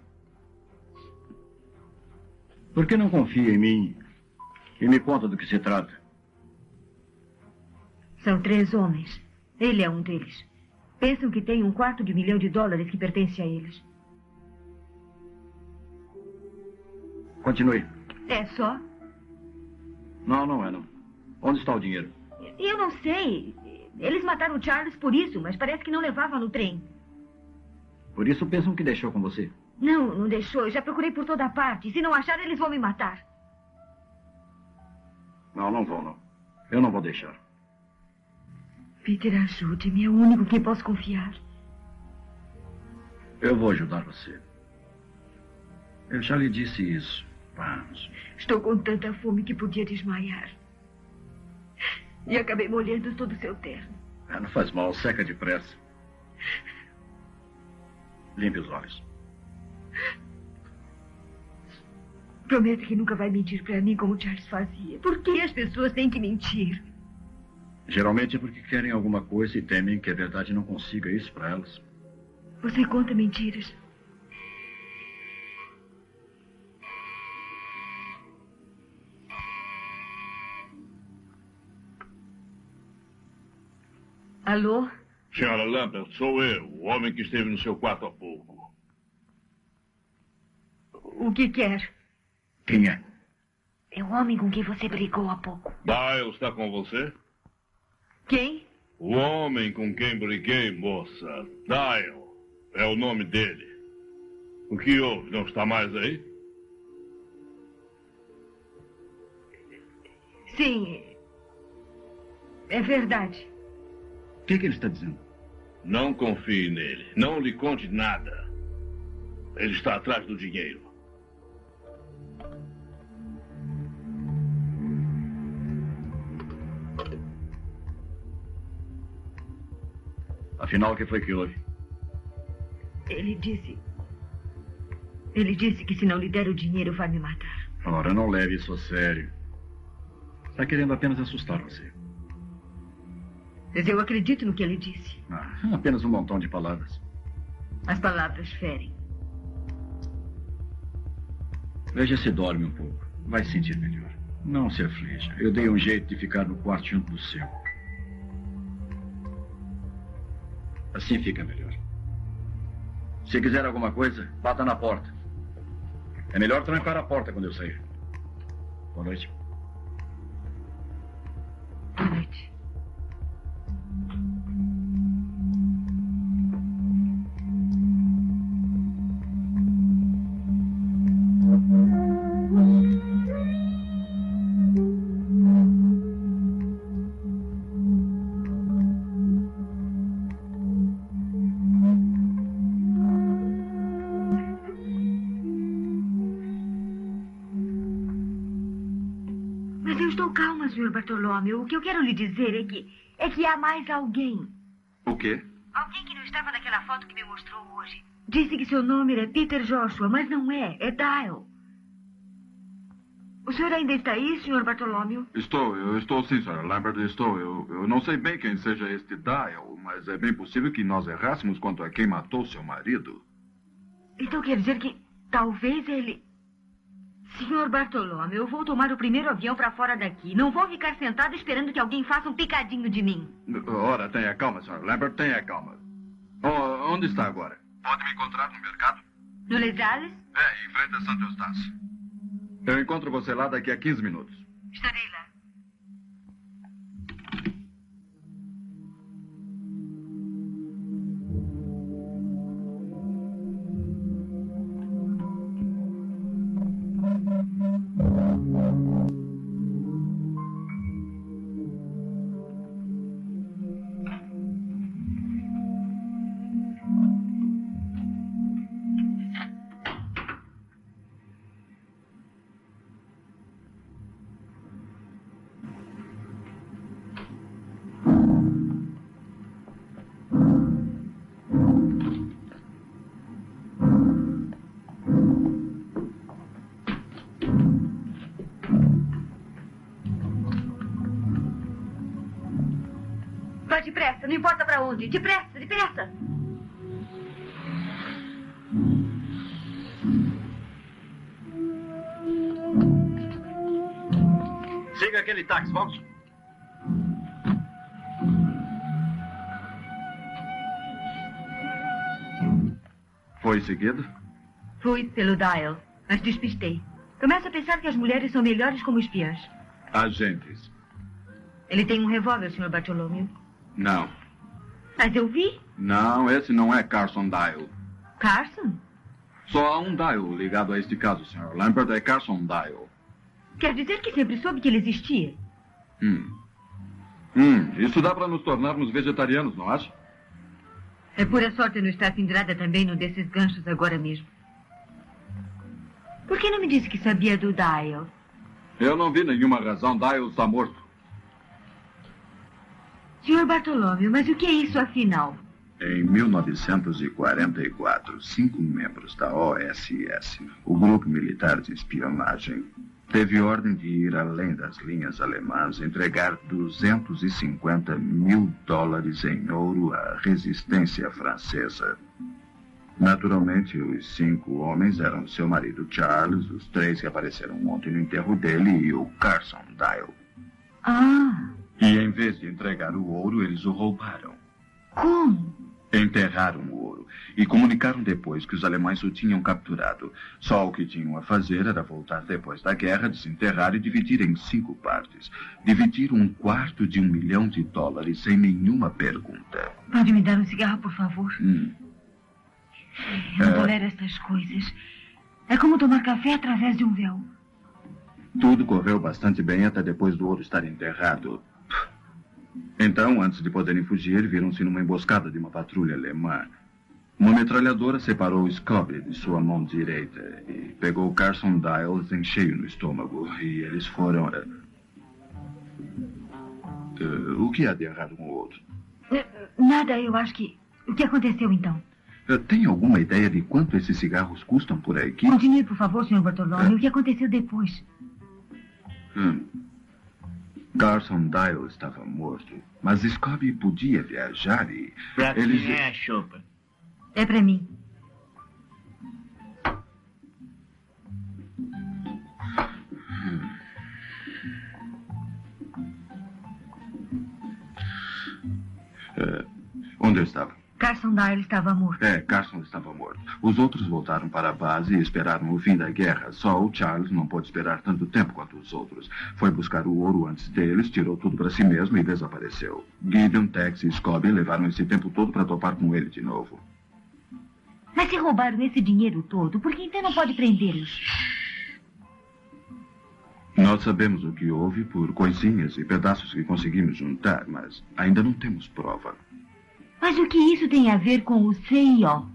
Por que não confia em mim e me conta do que se trata? São três homens. Ele é um deles. Pensam que tem um quarto de milhão de dólares que pertence a eles. Continue. É só? Não, não é, não. Onde está o dinheiro? Eu não sei. Eles mataram o Charles por isso, mas parece que não levava no trem. Por isso pensam que deixou com você? Não, não deixou. Eu já procurei por toda parte. Se não achar, eles vão me matar. Não, não vou, não. Eu não vou deixar. Peter, ajude-me. É o único que posso confiar. Eu vou ajudar você. Eu já lhe disse isso. Vamos. Estou com tanta fome que podia desmaiar. E acabei molhando todo o seu terno. Ah, não faz mal. Seca depressa. Limpe os olhos. Promete que nunca vai mentir para mim como o Charles fazia. Por que as pessoas têm que mentir? Geralmente é porque querem alguma coisa e temem que a verdade não consiga isso para elas. Você conta mentiras. Alô? Senhora Lambert, sou eu, o homem que esteve no seu quarto há pouco. O que quer? Quem é? É o homem com quem você brigou há pouco. Dial está com você? Quem? O homem com quem briguei, moça. Dial. É o nome dele. O que houve? Não está mais aí? Sim. É verdade. O que, que ele está dizendo? Não confie nele. Não lhe conte nada. Ele está atrás do dinheiro. Afinal, o que foi que houve? Ele disse... Ele disse que se não lhe der o dinheiro, vai me matar. Ora, não leve isso a sério. Está querendo apenas assustar você. Mas eu acredito no que ele disse. Ah, apenas um montão de palavras. As palavras ferem. Veja se dorme um pouco. Vai se sentir melhor. Não se aflija. Eu dei um jeito de ficar no quarto junto do seu. Assim fica melhor. Se quiser alguma coisa, bata na porta. É melhor trancar a porta quando eu sair. Boa noite. Boa noite. senhor Bartolomeu, o que eu quero lhe dizer é que... é que há mais alguém. O quê? Alguém que não estava naquela foto que me mostrou hoje. Disse que seu nome era Peter Joshua, mas não é. É Dial. O senhor ainda está aí, senhor Bartolomeu? Estou, eu estou sim, senhora Lambert, estou. Eu, eu não sei bem quem seja este Dial, mas é bem possível que nós errássemos quanto a quem matou seu marido. Então quer dizer que talvez ele... Senhor Bartolomeu, eu vou tomar o primeiro avião para fora daqui. Não vou ficar sentado esperando que alguém faça um picadinho de mim. Ora, tenha calma, senhora Lambert, tenha calma. Oh, onde está agora? Pode me encontrar no mercado? No Les Halles? É, em frente a Santo Eustácio. Eu encontro você lá daqui a quinze minutos. Estarei lá. Depressa, não importa para onde. Depressa, depressa. Siga aquele táxi, vamos. Foi seguido? Fui pelo Dial, mas despistei. Começo a pensar que as mulheres são melhores como espiãs. Agentes. Ele tem um revólver, senhor Bartolomeu? Não. Mas eu vi. Não, esse não é Carson Dial. Carson? Só há um Dial ligado a este caso, senhor Lambert. É Carson Dial. Quer dizer que sempre soube que ele existia? Hum. Hum, isso dá para nos tornarmos vegetarianos, não acha? É pura sorte não estar pendurada também num desses ganchos agora mesmo. Por que não me disse que sabia do Dial? Eu não vi nenhuma razão. Dial está morto. senhor Bartolomeu, mas o que é isso afinal? Em mil novecentos e quarenta e quatro, cinco membros da O S S, o Grupo Militar de Espionagem, teve ordem de ir além das linhas alemãs e entregar duzentos e cinquenta mil dólares em ouro à resistência francesa. Naturalmente, os cinco homens eram seu marido Charles, os três que apareceram ontem no enterro dele e o Carson Dial. Ah... E em vez de entregar o ouro, eles o roubaram. Como? Enterraram o ouro e comunicaram depois que os alemães o tinham capturado. Só o que tinham a fazer era voltar depois da guerra, desenterrar e dividir em cinco partes. Dividir um quarto de um milhão de dólares sem nenhuma pergunta. Pode me dar um cigarro, por favor? Hum. Eu não É... tolero estas coisas. É como tomar café através de um véu. Tudo correu bastante bem até depois do ouro estar enterrado. Então, antes de poderem fugir, viram-se numa emboscada de uma patrulha alemã. Uma metralhadora separou Scobie de sua mão direita e pegou Carson Dial em cheio no estômago. E eles foram... Uh, uh, o que há de errado com o outro? Nada, eu acho que... O que aconteceu, então? Uh, tem alguma ideia de quanto esses cigarros custam por aqui? Continue, por favor, senhor Bartolomeu. Uh. O que aconteceu depois? Hum... Carson Dial estava morto, mas Scobie podia viajar e... Pra eles... quem é, Chopa? É pra mim. É, onde eu estava? Carson Dyle estava morto. É, Carson estava morto. Os outros voltaram para a base e esperaram o fim da guerra. Só o Charles não pôde esperar tanto tempo quanto os outros. Foi buscar o ouro antes deles, tirou tudo para si mesmo e desapareceu. Gideon, Tex e Scobie levaram esse tempo todo para topar com ele de novo. Mas se roubaram esse dinheiro todo, por que então não pode prendê-los? Nós sabemos o que houve por coisinhas e pedaços que conseguimos juntar, mas ainda não temos prova. Mas o que isso tem a ver com o C I O?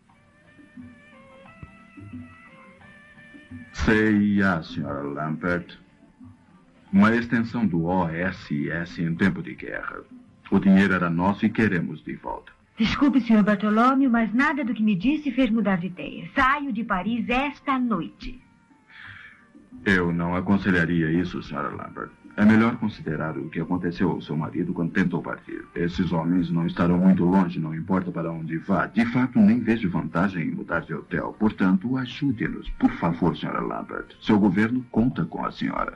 C I A, senhora Lambert. Uma extensão do O S S em tempo de guerra. O dinheiro era nosso e queremos de volta. Desculpe, senhor Bartolomeu, mas nada do que me disse fez mudar de ideia. Saio de Paris esta noite. Eu não aconselharia isso, senhora Lambert. É melhor considerar o que aconteceu ao seu marido quando tentou partir. Esses homens não estarão muito longe, não importa para onde vá. De fato, nem vejo vantagem em mudar de hotel. Portanto, ajude-nos. Por favor, senhora Lambert. Seu governo conta com a senhora.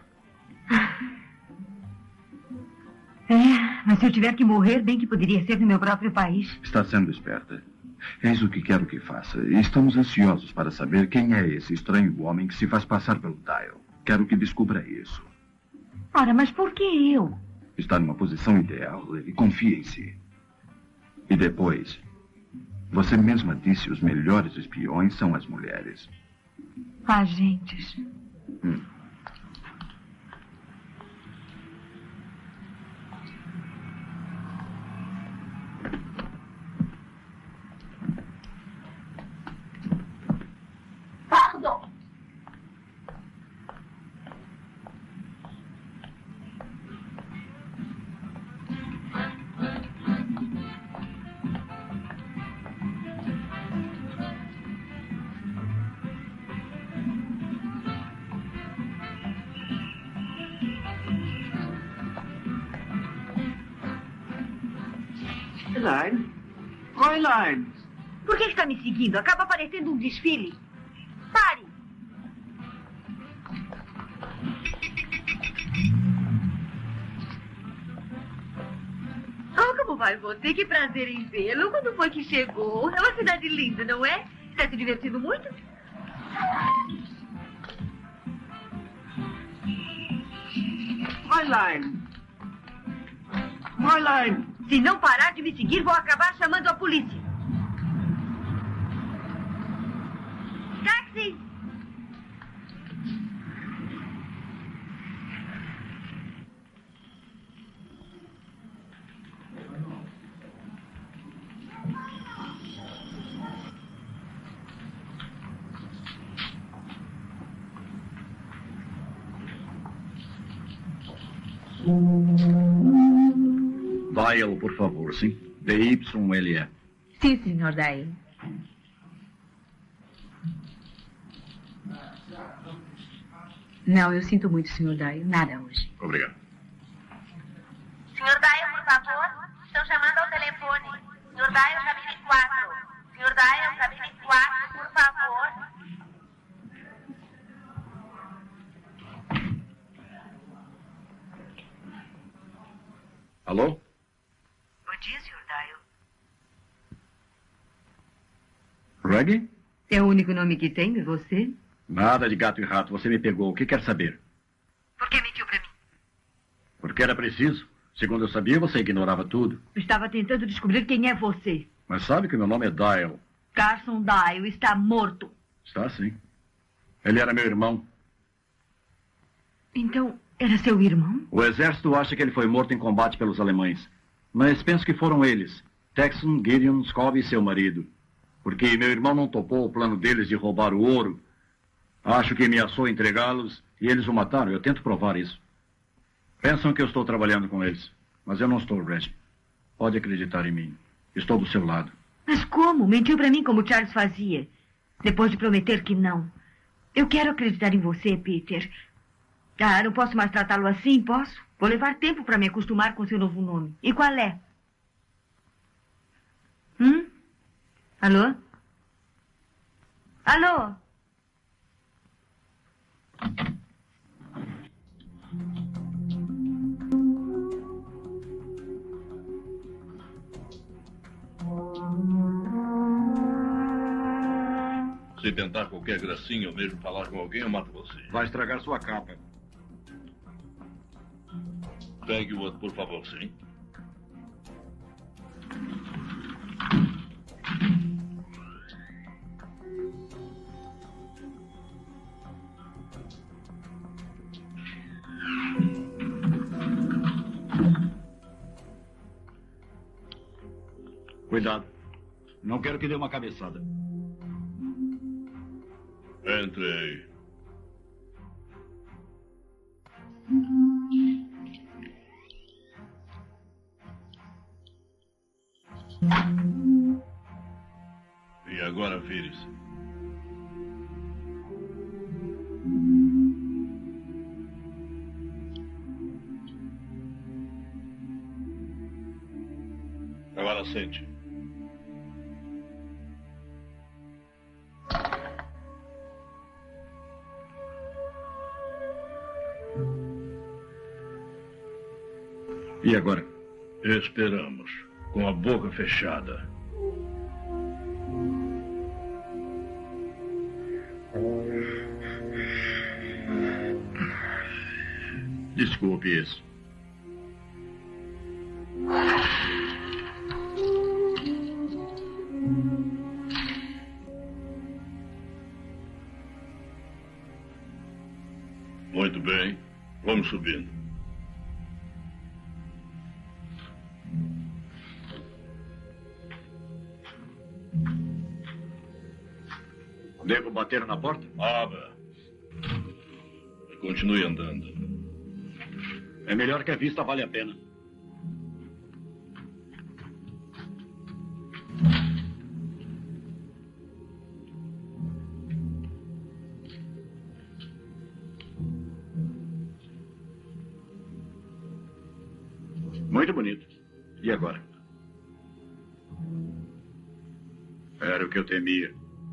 É, mas se eu tiver que morrer, bem que poderia ser no meu próprio país. Está sendo esperta. Eis o que quero que faça. Estamos ansiosos para saber quem é esse estranho homem que se faz passar pelo Dial. Quero que descubra isso. Ora, mas por que eu? Está numa posição ideal. Ele confia em si. E depois, você mesma disse, os melhores espiões são as mulheres. Agentes. Hum. Pardon. Elaine? Oh, Elaine. Por que está me seguindo? Acaba parecendo um desfile. Pare! Oh, como vai você? Que prazer em vê-lo. Quando foi que chegou? É uma cidade linda, não é? Está se divertindo muito? Oh, Elaine. Oh, Elaine. Se não parar de me seguir, vou acabar chamando a polícia. Táxi! Dial, por favor, sim. D Y L E. Sim, senhor Dyle. Não, eu sinto muito, senhor Dyle. Nada hoje. Obrigado. senhor Dyle, por favor. Estão chamando ao telefone. senhor Dyle, cabine quatro. senhor Dyle, cabine quatro, por favor. Alô? Bom dia, senhor Dyle. Reggie? É o único nome que tem, é você? Nada de gato e rato. Você me pegou. O que quer saber? Por que mentiu para mim? Porque era preciso. Segundo eu sabia, você ignorava tudo. Estava tentando descobrir quem é você. Mas sabe que meu nome é Dial. Carson Dyle está morto. Está sim. Ele era meu irmão. Então, era seu irmão? O exército acha que ele foi morto em combate pelos alemães. Mas penso que foram eles. Texan, Gideon, Scobie e seu marido. Porque meu irmão não topou o plano deles de roubar o ouro. Acho que ameaçou entregá-los e eles o mataram. Eu tento provar isso. Pensam que eu estou trabalhando com eles. Mas eu não estou, Reggie. Pode acreditar em mim. Estou do seu lado. Mas como? Mentiu para mim como Charles fazia. Depois de prometer que não. Eu quero acreditar em você, Peter. Ah, não posso mais tratá-lo assim, posso? Vou levar tempo para me acostumar com seu novo nome. E qual é? Hum? Alô? Alô? Se tentar qualquer gracinha ou mesmo falar com alguém, eu mato você. Vai estragar sua capa. Pegue o outro, por favor, sim. Cuidado. Não quero que dê uma cabeçada. Entrei. E agora vire-se. Agora sente. E agora? Esperamos, com a boca fechada. Desculpe isso. Muito bem, vamos subindo. Devo bater na porta? Abra. Continue andando. É melhor que a vista vale a pena. Muito bonito. E agora? Era o que eu temia.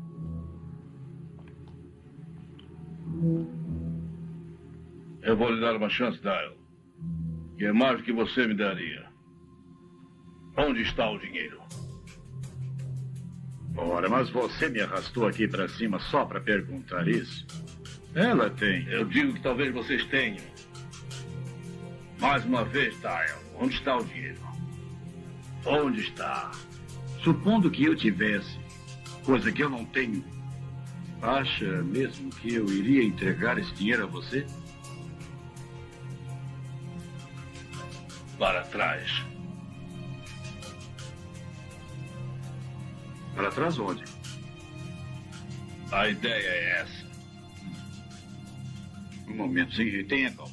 Eu vou lhe dar uma chance, Dial. Que é mais do que você me daria. Onde está o dinheiro? Ora, mas você me arrastou aqui para cima só para perguntar isso? Ela tem. Eu digo que talvez vocês tenham. Mais uma vez, Dial. Onde está o dinheiro? Onde está? Supondo que eu tivesse, coisa que eu não tenho, acha mesmo que eu iria entregar esse dinheiro a você? Para trás. Para trás onde? A ideia é essa. Um momento, sim, tenha calma.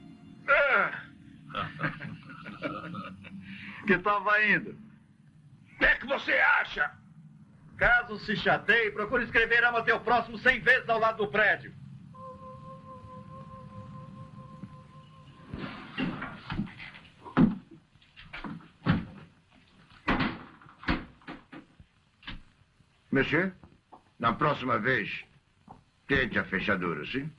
Que estava indo. O que é que você acha? Caso se chateie, procure escrever ama teu próximo cem vezes ao lado do prédio. Monsieur, na próxima vez, tente a fechadura, sim?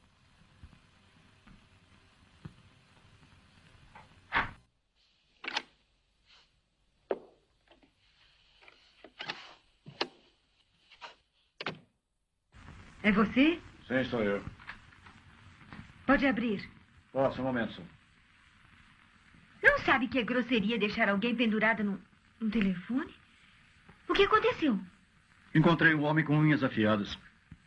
É você? Sim, sou eu. Pode abrir. Posso, um momento, só. Não sabe que é grosseria deixar alguém pendurado no, no telefone? O que aconteceu? Encontrei um homem com unhas afiadas.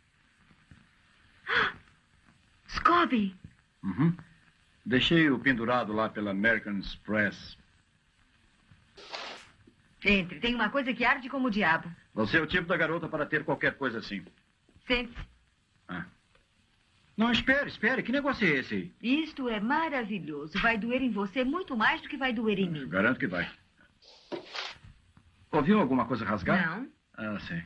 Ah, Scobie! Uhum. Deixei-o pendurado lá pela American Express. Entre, tem uma coisa que arde como o diabo. Você é o tipo da garota para ter qualquer coisa assim. Sente-se. Ah. Não, espere, espere. Que negócio é esse aí? Isto é maravilhoso. Vai doer em você muito mais do que vai doer em mim. Garanto que vai. Ouviu alguma coisa rasgar? Não. Ah, sim.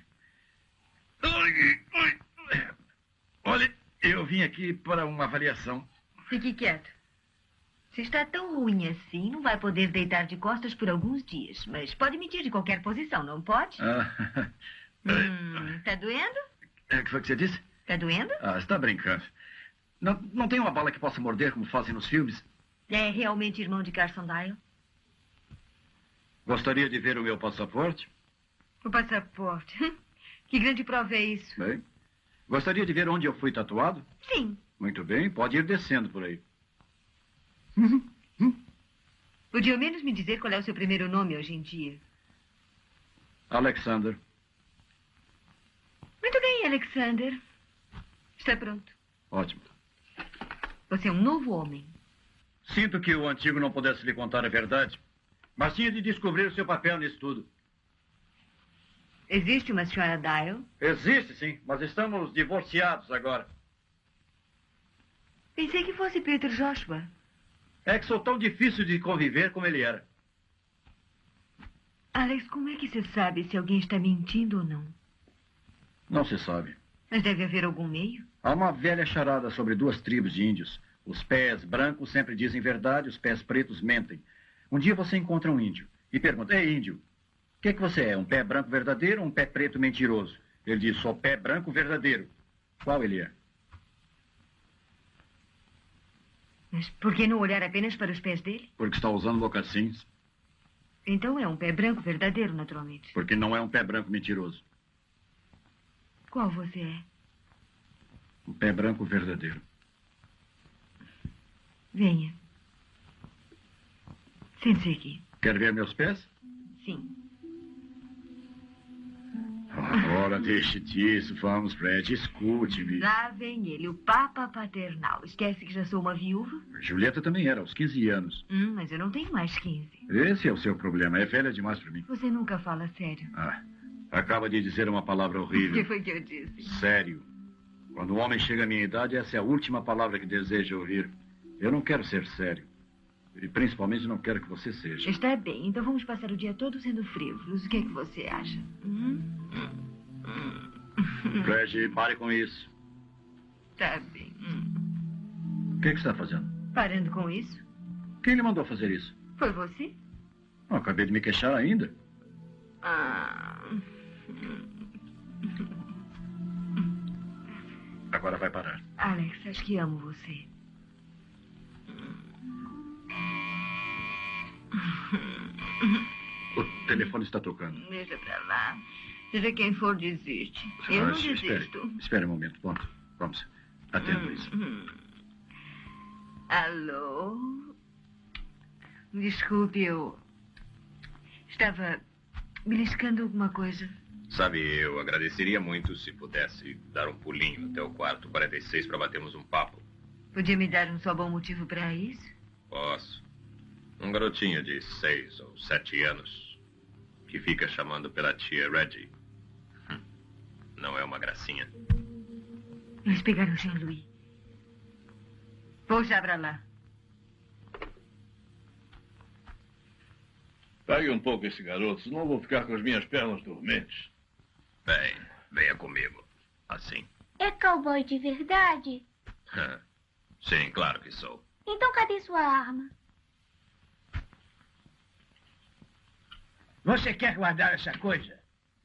Olha, eu vim aqui para uma avaliação. Fique quieto. Se está tão ruim assim, não vai poder deitar de costas por alguns dias. Mas pode medir de qualquer posição, não pode? Ah. Hum, tá doendo? É, o que foi que você disse? Tá doendo? Ah, você está brincando. Não, não tem uma bala que possa morder como fazem nos filmes? É realmente irmão de Carson Dial? Gostaria de ver o meu passaporte? O passaporte? Que grande prova é isso? Bem. Gostaria de ver onde eu fui tatuado? Sim. Muito bem, pode ir descendo por aí. Podia ao menos me dizer qual é o seu primeiro nome hoje em dia? Alexander. Muito bem, Alexander. Está pronto. Ótimo. Você é um novo homem. Sinto que o antigo não pudesse lhe contar a verdade, mas tinha de descobrir o seu papel nisso tudo. Existe uma senhora Dial? Existe, sim, mas estamos divorciados agora. Pensei que fosse Peter Joshua. É que sou tão difícil de conviver como ele era. Alex, como é que se sabe se alguém está mentindo ou não? Não se sabe. Mas deve haver algum meio? Há uma velha charada sobre duas tribos de índios. Os pés brancos sempre dizem verdade, os pés pretos mentem. Um dia você encontra um índio e pergunta: Ei, índio, o que é que você é? Um pé branco verdadeiro ou um pé preto mentiroso? Ele diz: sou pé branco verdadeiro. Qual ele é? Mas por que não olhar apenas para os pés dele? Porque está usando mocassins. Então é um pé branco verdadeiro, naturalmente. Porque não é um pé branco mentiroso. Qual você é? Um pé branco verdadeiro. Venha. Sente-se aqui. Quer ver meus pés? Sim. Agora deixe disso. Vamos, Fred, escute-me. Lá vem ele, o papa paternal. Esquece que já sou uma viúva? Julieta também era, aos quinze anos. Hum, mas eu não tenho mais quinze. Esse é o seu problema. É velha demais para mim. Você nunca fala sério. Ah, acaba de dizer uma palavra horrível. O que foi que eu disse? Sério. Quando um homem chega à minha idade, essa é a última palavra que deseja ouvir. Eu não quero ser sério. E principalmente não quero que você seja. Está bem, então vamos passar o dia todo sendo frívolos. O que é que você acha? Hum? Fred, pare com isso. Tá bem. Hum. O que, é que você está fazendo? Parando com isso? Quem lhe mandou fazer isso? Foi você? Não, acabei de me queixar ainda. Ah. Agora vai parar. Alex, acho que amo você. O telefone está tocando. Deixa pra lá. Seja quem for, desiste. Eu não desisto. Espere, espere um momento. Pronto. Vamos. Atenda hum, isso. Hum. Alô? Desculpe, eu estava beliscando alguma coisa. Sabe, eu agradeceria muito se pudesse dar um pulinho até o quarto quarenta e seis para batermos um papo. Podia me dar um só bom motivo para isso? Posso. Um garotinho de seis ou sete anos que fica chamando pela tia Reggie. Hum, não é uma gracinha. Eles pegaram o Jean-Louis. Vou já pra lá. Pegue um pouco esse garoto, senão eu vou ficar com as minhas pernas dormentes. Bem, venha comigo. Assim. É cowboy de verdade? Sim, claro que sou. Então cadê sua arma? Você quer guardar essa coisa?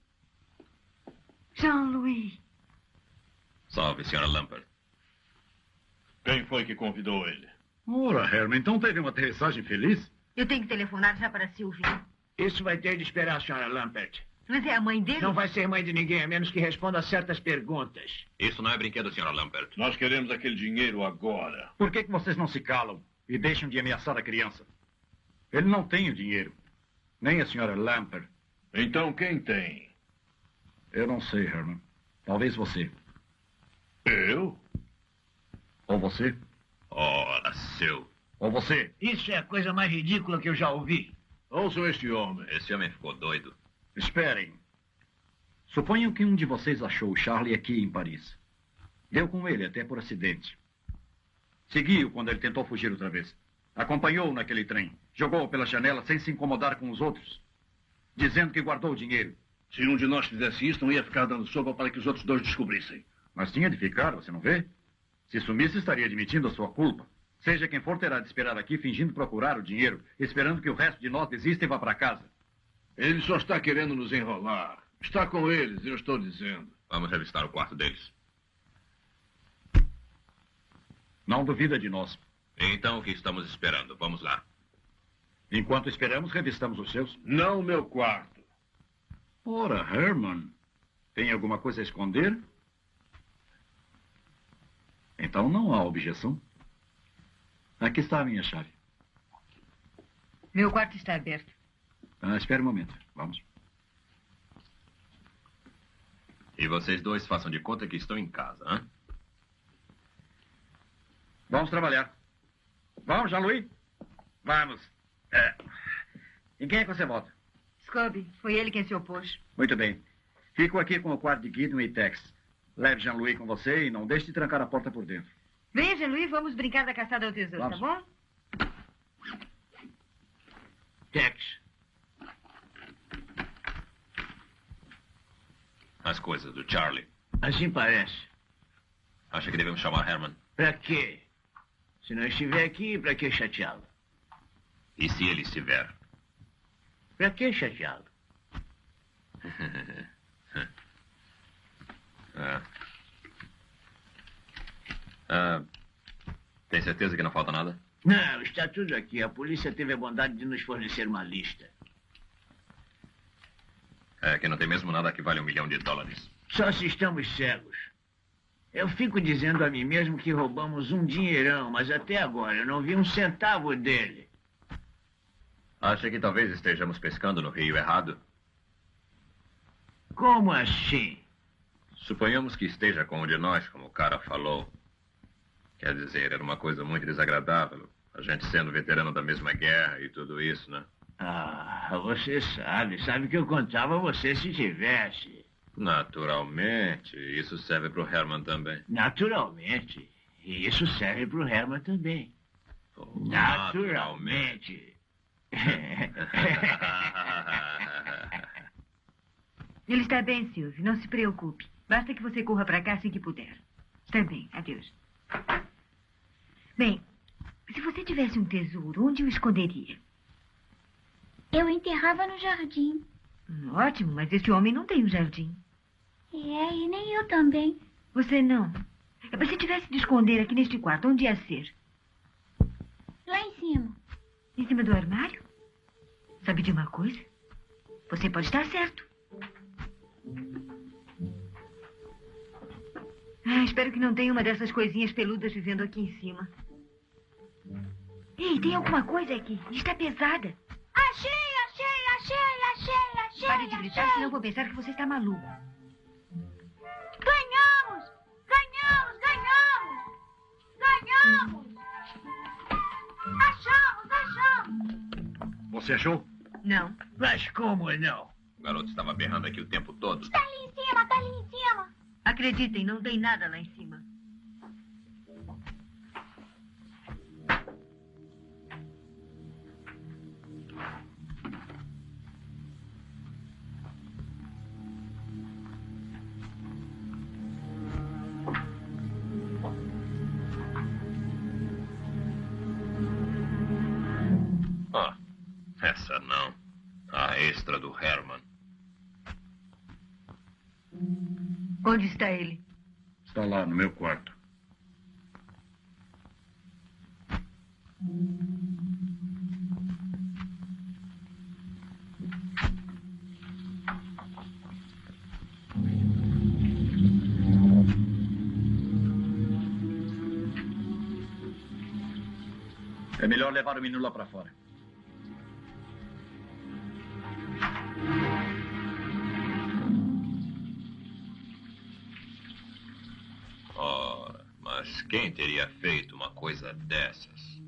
Jean-Louis. Salve, senhora Lampert. Quem foi que convidou ele? Ora, Herman, então teve uma aterrissagem feliz? Eu tenho que telefonar já para a Sylvia. Isso vai ter de esperar, senhora Lampert. Mas é a mãe dele? Não vai ser mãe de ninguém, a menos que responda a certas perguntas. Isso não é brinquedo, senhora Lampert. Nós queremos aquele dinheiro agora. Por que, que vocês não se calam e deixam de ameaçar a criança? Ele não tem o dinheiro. Nem a senhora Lampert. Então quem tem? Eu não sei, Herman. Talvez você. Eu? Ou você? Ora, seu. Ou você? Isso é a coisa mais ridícula que eu já ouvi. Ouçam este homem. Esse homem ficou doido. Esperem. Suponham que um de vocês achou o Charlie aqui em Paris. Deu com ele, até por acidente. Seguiu quando ele tentou fugir outra vez. Acompanhou-o naquele trem. Jogou-o pela janela sem se incomodar com os outros. Dizendo que guardou o dinheiro. Se um de nós fizesse isso, não ia ficar dando sopa para que os outros dois descobrissem. Mas tinha de ficar, você não vê? Se sumisse, estaria admitindo a sua culpa. Seja quem for, terá de esperar aqui fingindo procurar o dinheiro, esperando que o resto de nós desista e vá para casa. Ele só está querendo nos enrolar. Está com eles, eu estou dizendo. Vamos revistar o quarto deles. Não duvida de nós. Então, o que estamos esperando? Vamos lá. Enquanto esperamos, revistamos os seus. Não o meu quarto. Ora, Herman, tem alguma coisa a esconder? Então não há objeção. Aqui está a minha chave. Meu quarto está aberto. Ah, espere um momento. Vamos. E vocês dois façam de conta que estão em casa, hein? Vamos trabalhar. Vamos, Jean-Louis? Vamos. É. Em quem é que você vota? Scobie, foi ele quem se opôs. Muito bem. Fico aqui com o quarto de Gideon e Tex. Leve Jean-Louis com você e não deixe de trancar a porta por dentro. Venha, Jean-Louis, vamos brincar da caçada ao tesouro, Vamos. tá bom? Tex. As coisas do Charlie. Assim parece. Acha que devemos chamar Herman? Pra quê? Se não estiver aqui, pra que chateá-lo? E se ele estiver? Pra que chateá-lo? ah. Ah, tem certeza que não falta nada? Não, está tudo aqui. A polícia teve a bondade de nos fornecer uma lista. É que não tem mesmo nada que vale um milhão de dólares. Só se estamos cegos. Eu fico dizendo a mim mesmo que roubamos um dinheirão, mas até agora eu não vi um centavo dele. Acha que talvez estejamos pescando no rio errado? Como assim? Suponhamos que esteja com um de nós, como o cara falou. Quer dizer, era uma coisa muito desagradável. A gente sendo veterano da mesma guerra e tudo isso, né? Ah, você sabe. Sabe que eu contava a você se tivesse. Naturalmente. Isso serve para o Herman também. Naturalmente. E isso serve para o Herman também. Oh, naturalmente. Ele está bem, Sylvie. Não se preocupe. Basta que você corra para cá assim que puder. Está bem. Adeus. Bem, se você tivesse um tesouro, onde o esconderia? Eu enterrava no jardim. Hum, ótimo, mas este homem não tem um jardim. É, e nem eu também. Você não. Se tivesse de esconder aqui neste quarto, onde ia ser? Lá em cima. Em cima do armário? Sabe de uma coisa? Você pode estar certo. Ah, espero que não tenha uma dessas coisinhas peludas vivendo aqui em cima. Ei, tem alguma coisa aqui. Está pesada. Achei, achei, achei, achei, achei. Pare de gritar, achei. senão vou pensar que você está maluco. Ganhamos! Ganhamos! Ganhamos! Ganhamos! Achamos, achamos! Você achou? Não. Mas como não? O garoto estava berrando aqui o tempo todo. Está ali em cima, está ali em cima. Acreditem, não tem nada lá em cima. Ah, essa não. A extra do Herman. Onde está ele? Está lá, no meu quarto. É melhor levar o menino lá para fora. Ora, mas quem teria feito uma coisa dessas?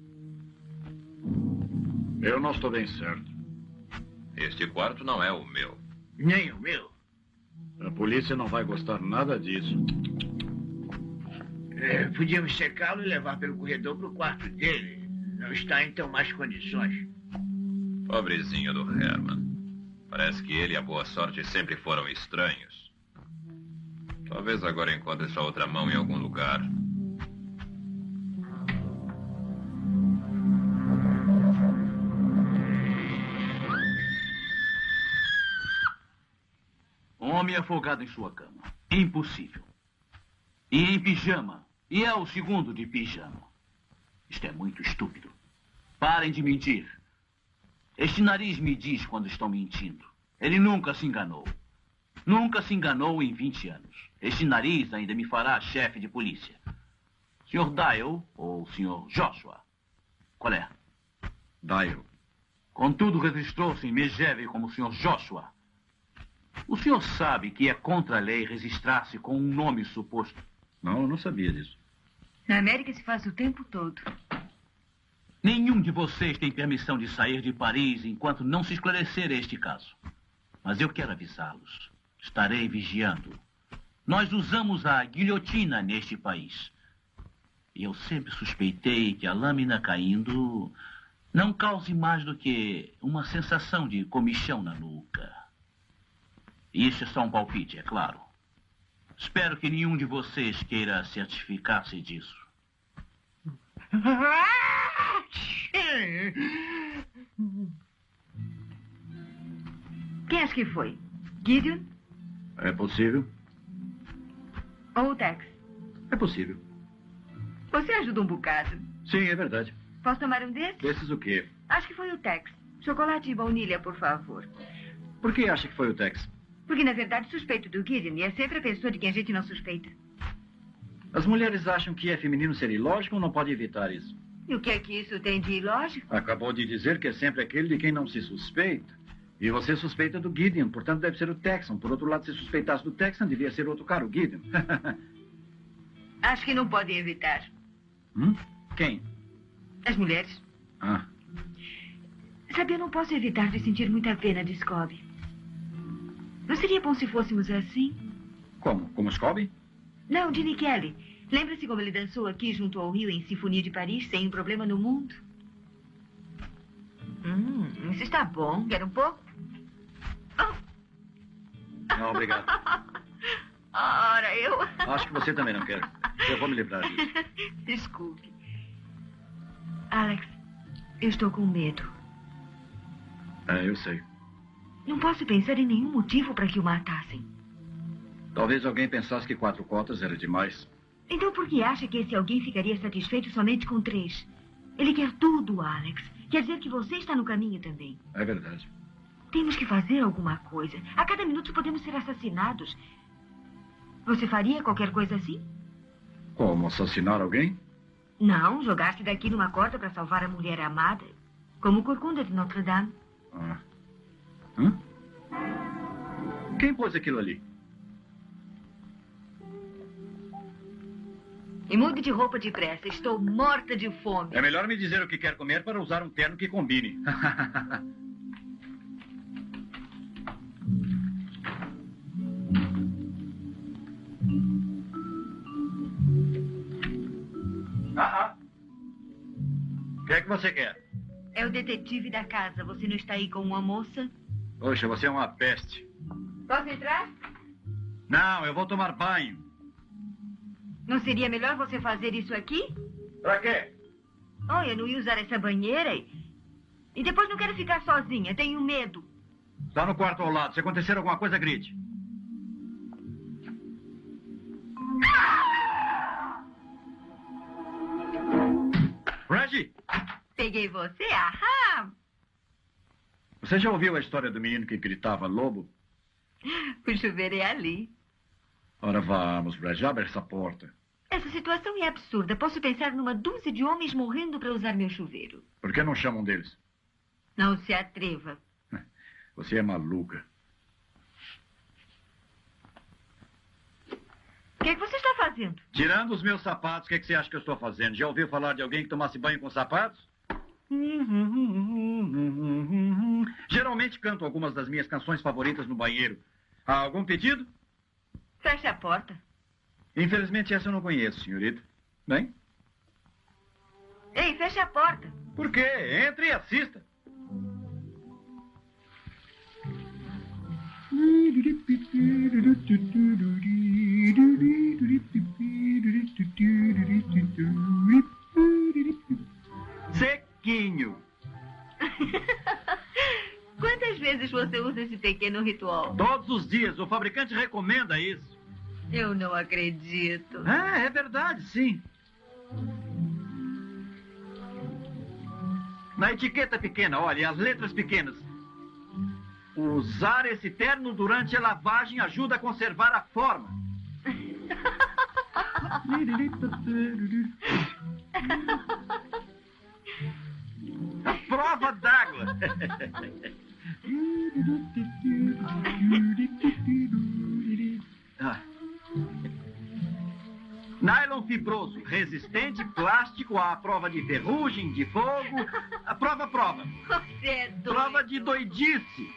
Eu não estou bem certo. Este quarto não é o meu. Nem o meu. A polícia não vai gostar nada disso. É, podíamos secá-lo e levar pelo corredor para o quarto dele. Não está em tão más condições. Pobrezinho do Herman. Parece que ele e a boa sorte sempre foram estranhos. Talvez agora encontre sua outra mão em algum lugar. Homem afogado em sua cama. Impossível. E em pijama. E é o segundo de pijama. Isto é muito estúpido. Parem de mentir. Este nariz me diz quando estão mentindo. Ele nunca se enganou. Nunca se enganou em vinte anos. Este nariz ainda me fará chefe de polícia. senhor Dial ou senhor Joshua? Qual é? Dial. Contudo, registrou-se em Megeve como senhor Joshua. O senhor sabe que é contra a lei registrar-se com um nome suposto? Não, eu não sabia disso. Na América se faz o tempo todo. Nenhum de vocês tem permissão de sair de Paris enquanto não se esclarecer este caso. Mas eu quero avisá-los. Estarei vigiando. Nós usamos a guilhotina neste país. E eu sempre suspeitei que a lâmina caindo não cause mais do que uma sensação de comichão na nuca. Isso é só um palpite, é claro. Espero que nenhum de vocês queira certificar-se disso. Quem acha que foi? Gideon? É possível? Ou o Tex? É possível. Você ajuda um bocado. Sim, é verdade. Posso tomar um desses? Desses o quê? Acho que foi o Tex. Chocolate e baunilha, por favor. Por que acha que foi o Tex? Porque, na verdade, suspeito do Gideon e é sempre a pessoa de quem a gente não suspeita. As mulheres acham que é feminino ser ilógico ou não pode evitar isso? E o que é que isso tem de ilógico? Acabou de dizer que é sempre aquele de quem não se suspeita. E você suspeita do Gideon, portanto deve ser o Texan. Por outro lado, se suspeitasse do Texan, devia ser outro cara, o Gideon. Acho que não podem evitar. Hum? Quem? As mulheres. Ah. Sabe, eu não posso evitar de sentir muita pena de Scobie. Não seria bom se fôssemos assim? Como? Como Scobie? Não, Gene Kelly. Lembra-se como ele dançou aqui junto ao rio em Sinfonia de Paris, sem um problema no mundo? Hum, isso está bom. Quer um pouco? Oh. Não, obrigado. Ora, eu... Acho que você também não quer. Eu vou me livrar disso. Desculpe. Alex, eu estou com medo. É, eu sei. Não posso pensar em nenhum motivo para que o matassem. Talvez alguém pensasse que quatro cotas era demais. Então por que acha que esse alguém ficaria satisfeito somente com três? Ele quer tudo, Alex. Quer dizer que você está no caminho também. É verdade. Temos que fazer alguma coisa. A cada minuto podemos ser assassinados. Você faria qualquer coisa assim? Como? Assassinar alguém? Não, jogar-se daqui numa corda para salvar a mulher amada. Como o Corcunda de Notre Dame. Ah. Hã? Quem pôs aquilo ali? E mude de roupa depressa. Estou morta de fome. É melhor me dizer o que quer comer para usar um terno que combine. Ah, ah. O que é que você quer? É o detetive da casa. Você não está aí com uma moça? Poxa, você é uma peste. Posso entrar? Não, eu vou tomar banho. Não seria melhor você fazer isso aqui? Pra quê? Oh, eu não ia usar essa banheira e... E depois não quero ficar sozinha. Tenho medo. Está no quarto ao lado. Se acontecer alguma coisa, grite. Reggie! Peguei você? Ahá! Você já ouviu a história do menino que gritava lobo? O chuveiro é ali. Ora vamos, Reggie. Abre essa porta. Essa situação é absurda. Posso pensar numa dúzia de homens morrendo para usar meu chuveiro. Por que não chamam deles? Não se atreva. Você é maluca. O que é que você está fazendo? Tirando os meus sapatos, o que, é que você acha que eu estou fazendo? Já ouviu falar de alguém que tomasse banho com sapatos? Geralmente canto algumas das minhas canções favoritas no banheiro. Há algum pedido? Feche a porta. Infelizmente essa eu não conheço, senhorita. Bem? Ei, feche a porta. Por quê? Entre e assista. Sequinho. Quantas vezes você usa esse pequeno ritual? Todos os dias. O fabricante recomenda isso. Eu não acredito. Ah, é verdade, sim. Na etiqueta pequena, olha, as letras pequenas. Usar esse terno durante a lavagem ajuda a conservar a forma. A prova d'água. Ah. Nylon fibroso, resistente, plástico à prova de ferrugem, de fogo. A prova, prova. Você é doido. Prova de doidice.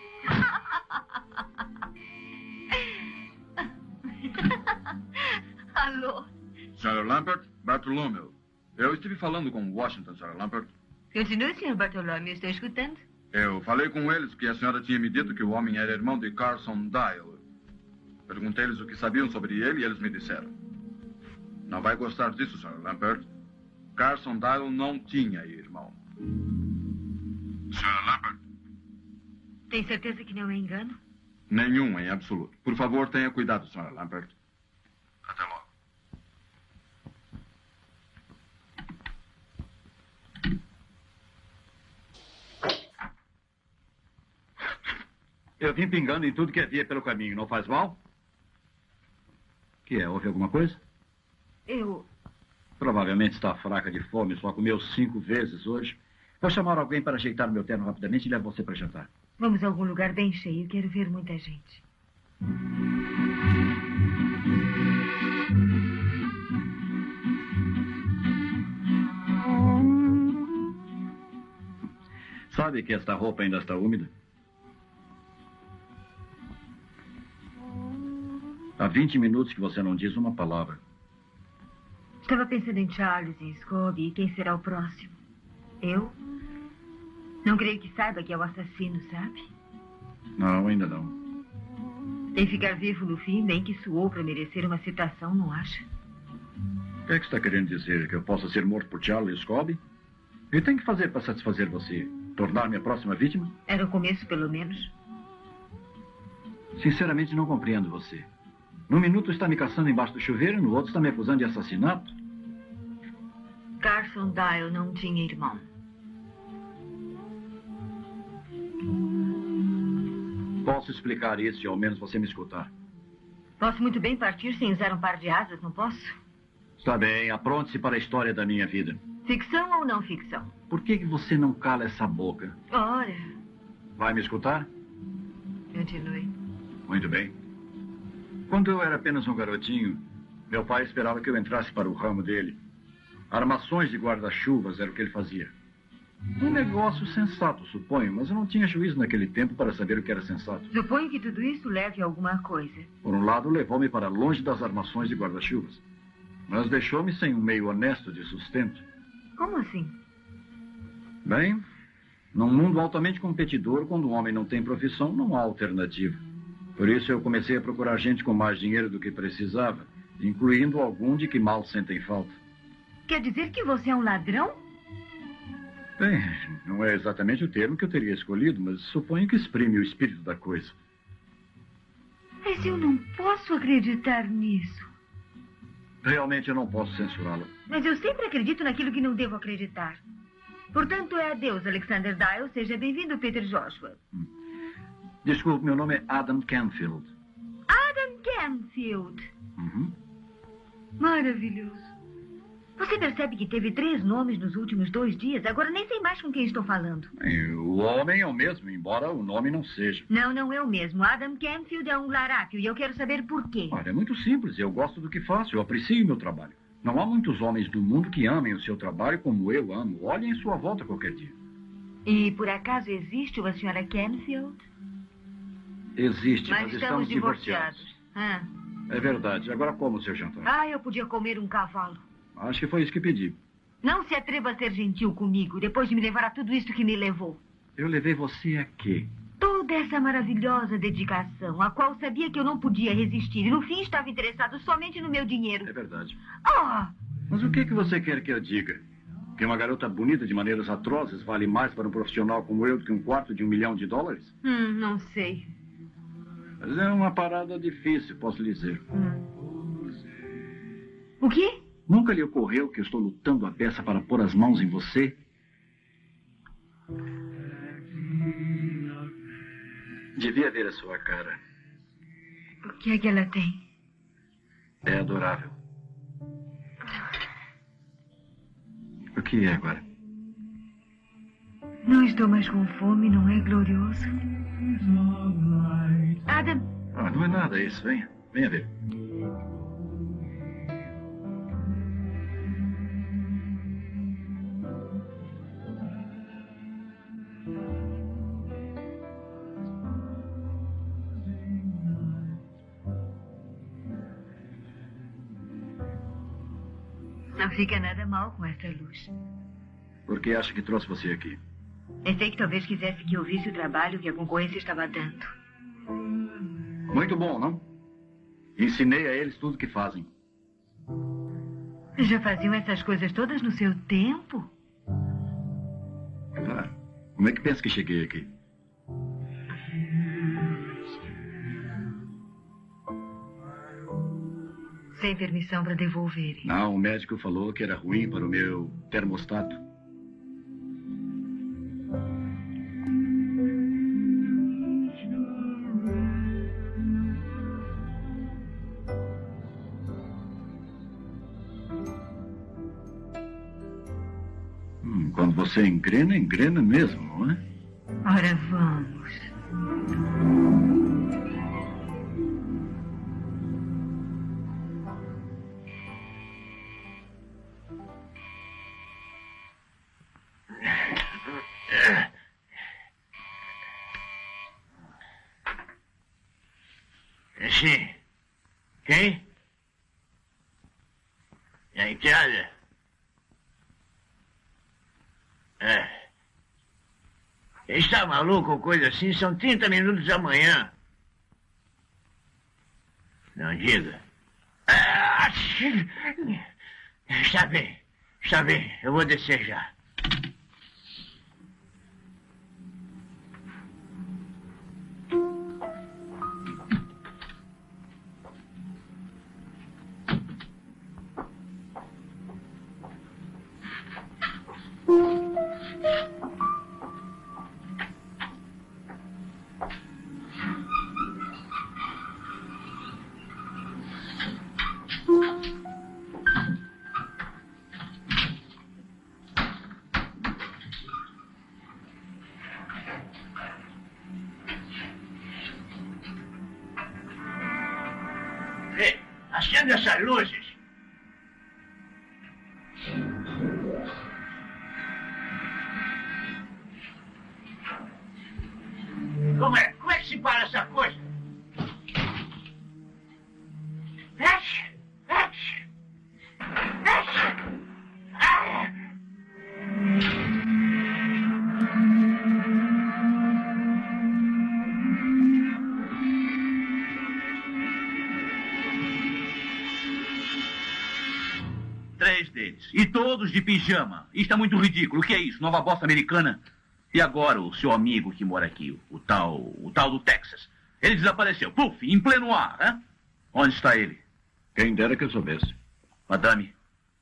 Alô? senhora Lambert, Bartholomew. Eu estive falando com Washington, senhora Lambert. Continue, senhor Bartholomew. Estou escutando. Eu falei com eles que a senhora tinha me dito que o homem era irmão de Carson Dial. Perguntei-lhes o que sabiam sobre ele e eles me disseram. Não vai gostar disso, senhora Lambert. Carson Dial não tinha irmão. senhora Lambert. Tem certeza que não é engano? Nenhum, em absoluto. Por favor, tenha cuidado, senhora Lambert. Até logo. Eu vim pingando em tudo que havia pelo caminho. Não faz mal? Que é? Houve alguma coisa? Eu... Provavelmente está fraca de fome. Só comeu cinco vezes hoje. Vou chamar alguém para ajeitar meu terno rapidamente e levar você para jantar. Vamos a algum lugar bem cheio. Quero ver muita gente. Sabe que esta roupa ainda está úmida? Há vinte minutos que você não diz uma palavra. Estava pensando em Charles e Scobie e quem será o próximo. Eu? Não creio que saiba que é o assassino, sabe? Não, ainda não. Em ficar vivo no fim, bem que suou para merecer uma citação, não acha? O que é que está querendo dizer? Que eu possa ser morto por Charles Scobie? E tem que fazer para satisfazer você? Tornar-me a próxima vítima? Era o começo, pelo menos. Sinceramente, não compreendo você. Num minuto está me caçando embaixo do chuveiro, no outro está me acusando de assassinato. Carson Dial não tinha irmão. Posso explicar isso e ao menos você me escutar. Posso muito bem partir sem usar um par de asas, não posso? Está bem, apronte-se para a história da minha vida. Ficção ou não ficção? Por que que você não cala essa boca? Ora. Vai me escutar? Continue. Muito bem. Quando eu era apenas um garotinho, meu pai esperava que eu entrasse para o ramo dele. Armações de guarda-chuvas era o que ele fazia. Um negócio sensato, suponho, mas eu não tinha juízo naquele tempo para saber o que era sensato. Suponho que tudo isso leve a alguma coisa. Por um lado, levou-me para longe das armações de guarda-chuvas, mas deixou-me sem um meio honesto de sustento. Como assim? Bem, num mundo altamente competidor, quando um homem não tem profissão, não há alternativa. Por isso eu comecei a procurar gente com mais dinheiro do que precisava, incluindo algum de que mal sentem falta. Quer dizer que você é um ladrão? Bem, não é exatamente o termo que eu teria escolhido, mas suponho que exprime o espírito da coisa. Mas eu não posso acreditar nisso. Realmente eu não posso censurá-la. Mas eu sempre acredito naquilo que não devo acreditar. Portanto, é adeus, Alexander Dial. Seja bem-vindo, Peter Joshua. Hum. Desculpe, meu nome é Adam Canfield. Adam Canfield. Uhum. Maravilhoso. Você percebe que teve três nomes nos últimos dois dias? Agora nem sei mais com quem estou falando. Bem, o homem é o mesmo, embora o nome não seja. Não, não é o mesmo. Adam Canfield é um larápio e eu quero saber por quê. Olha, é muito simples. Eu gosto do que faço. Eu aprecio o meu trabalho. Não há muitos homens do mundo que amem o seu trabalho como eu amo. Olhem em sua volta qualquer dia. E por acaso existe uma senhora Canfield? Existe, mas, mas estamos, estamos divorciados. divorciados. Ah. É verdade. Agora como o seu jantar? Ah, eu podia comer um cavalo. Acho que foi isso que pedi. Não se atreva a ser gentil comigo, depois de me levar a tudo isso que me levou. Eu levei você a quê? Toda essa maravilhosa dedicação, a qual sabia que eu não podia resistir. E no fim estava interessado somente no meu dinheiro. É verdade. Ah! Mas o que, que você quer que eu diga? Que uma garota bonita de maneiras atrozes vale mais para um profissional como eu do que um quarto de um milhão de dólares? Hum, não sei. Mas é uma parada difícil, posso lhe dizer. Hum. O quê? Nunca lhe ocorreu que eu estou lutando a beça para pôr as mãos em você? Devia ver a sua cara. O que é que ela tem? É adorável. O que é agora? Não estou mais com fome, não é glorioso? Adam! Ah, não é nada isso. Venha, venha ver. Não fica nada mal com essa luz. Por que acha que trouxe você aqui? Pensei que talvez quisesse que eu visse o trabalho que a concorrência estava dando. Muito bom, não? Ensinei a eles tudo o que fazem. Já faziam essas coisas todas no seu tempo? Claro. Como é que pensa que cheguei aqui? Sem permissão para devolverem. Não, o médico falou que era ruim para o meu termostato. Hum, quando você engrena, engrena mesmo, não é? Ora, vamos. Sim. Quem? É em casa? É. Está maluco ou coisa assim? São trinta minutos da manhã. Não diga. Ah, está bem. Está bem. Eu vou descer já. Acenda essas luzes. Como é? Como é que se para essa coisa? Fecha! Fecha! Fecha! Ah! Três deles. eles. E todos de pijama. Isto é muito ridículo. O que é isso? Nova bossa americana? E agora o seu amigo que mora aqui, o tal, o tal do Texas. Ele desapareceu. Puf, em pleno ar, hein? Onde está ele? Quem dera que eu soubesse. Madame.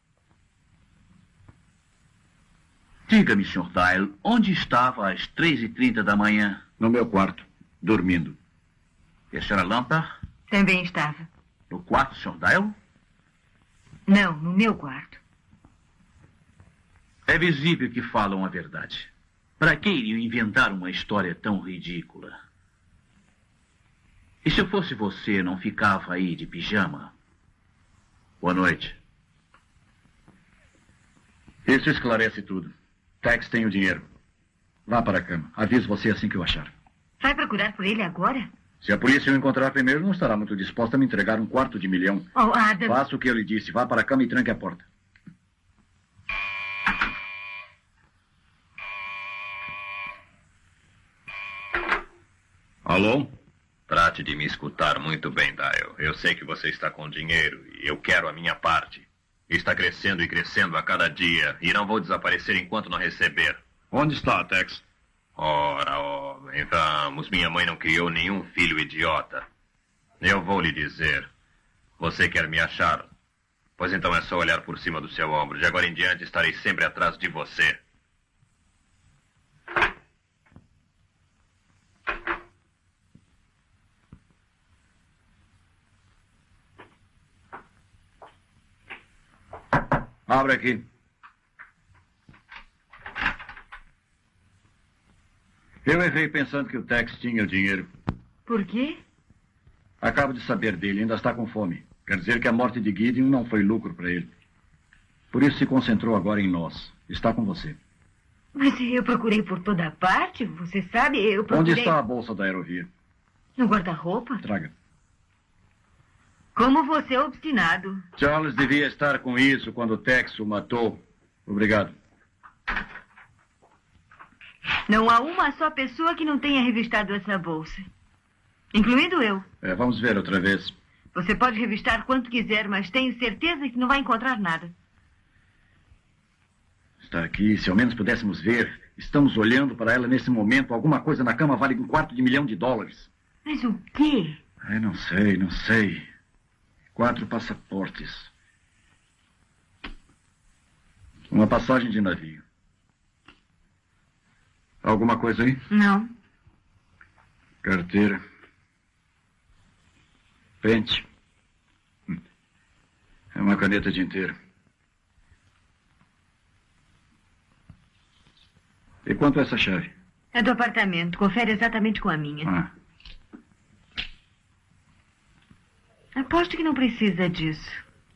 Diga-me, senhor Dial, onde estava às três e trinta da manhã? No meu quarto, dormindo. E a senhora Lampard? Também estava. No quarto, senhor Dial? Não, no meu quarto. É visível que falam a verdade. Para que iriam inventar uma história tão ridícula? E se eu fosse você, não ficava aí de pijama? Boa noite. Isso esclarece tudo. Tex tem o dinheiro. Vá para a cama. Aviso você assim que eu achar. Vai procurar por ele agora? Se a polícia o encontrar primeiro, não estará muito disposta a me entregar um quarto de milhão. Oh, Adam. Faça o que eu lhe disse. Vá para a cama e tranque a porta. Alô? Trate de me escutar muito bem, Dial. Eu sei que você está com dinheiro e eu quero a minha parte. Está crescendo e crescendo a cada dia e não vou desaparecer enquanto não receber. Onde está, Tex? Ora, homem, vamos. Minha mãe não criou nenhum filho idiota. Eu vou lhe dizer. Você quer me achar? Pois então é só olhar por cima do seu ombro. De agora em diante estarei sempre atrás de você. Abra aqui. Eu errei pensando que o Tex tinha o dinheiro. Por quê? Acabo de saber dele, ainda está com fome. Quer dizer que a morte de Gideon não foi lucro para ele. Por isso se concentrou agora em nós. Está com você. Mas eu procurei por toda parte, você sabe, eu procurei... Onde está a bolsa da aerovia? No guarda-roupa? Traga. Como você é obstinado. Charles devia estar com isso quando o Tex o matou. Obrigado. Não há uma só pessoa que não tenha revistado essa bolsa. Incluindo eu. É, vamos ver outra vez. Você pode revistar quanto quiser, mas tenho certeza que não vai encontrar nada. Está aqui, se ao menos pudéssemos ver. Estamos olhando para ela nesse momento. Alguma coisa na cama vale um quarto de milhão de dólares. Mas o quê? Eu não sei, não sei. Quatro passaportes. Uma passagem de navio. Alguma coisa aí? Não. Carteira. Pente. É uma caneta tinteira. E quanto é essa chave? É do apartamento. Confere exatamente com a minha. Ah. Aposto que não precisa disso.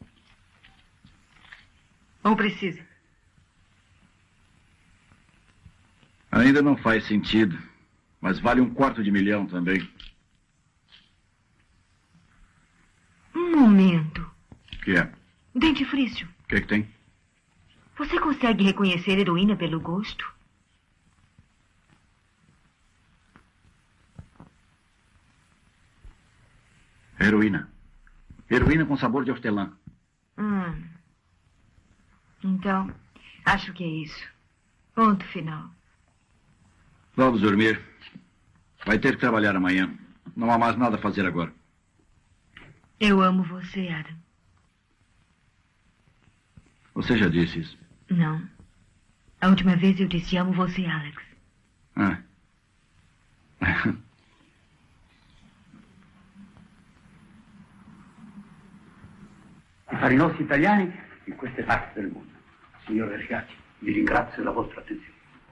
Ou precisa? Ainda não faz sentido. Mas vale um quarto de milhão também. Um momento. O que é? Dentifrício. O que é que tem? Você consegue reconhecer heroína pelo gosto? Heroína. Heroína com sabor de hortelã. Hum. Então, acho que é isso. Ponto final. Vamos dormir. Vai ter que trabalhar amanhã. Não há mais nada a fazer agora. Eu amo você, Adam. Você já disse isso? Não. A última vez eu disse amo você, Alex. Ah. Per i nostri italiani in queste parti del mondo. Signore ragazzi, vi ringrazio della vostra attenzione.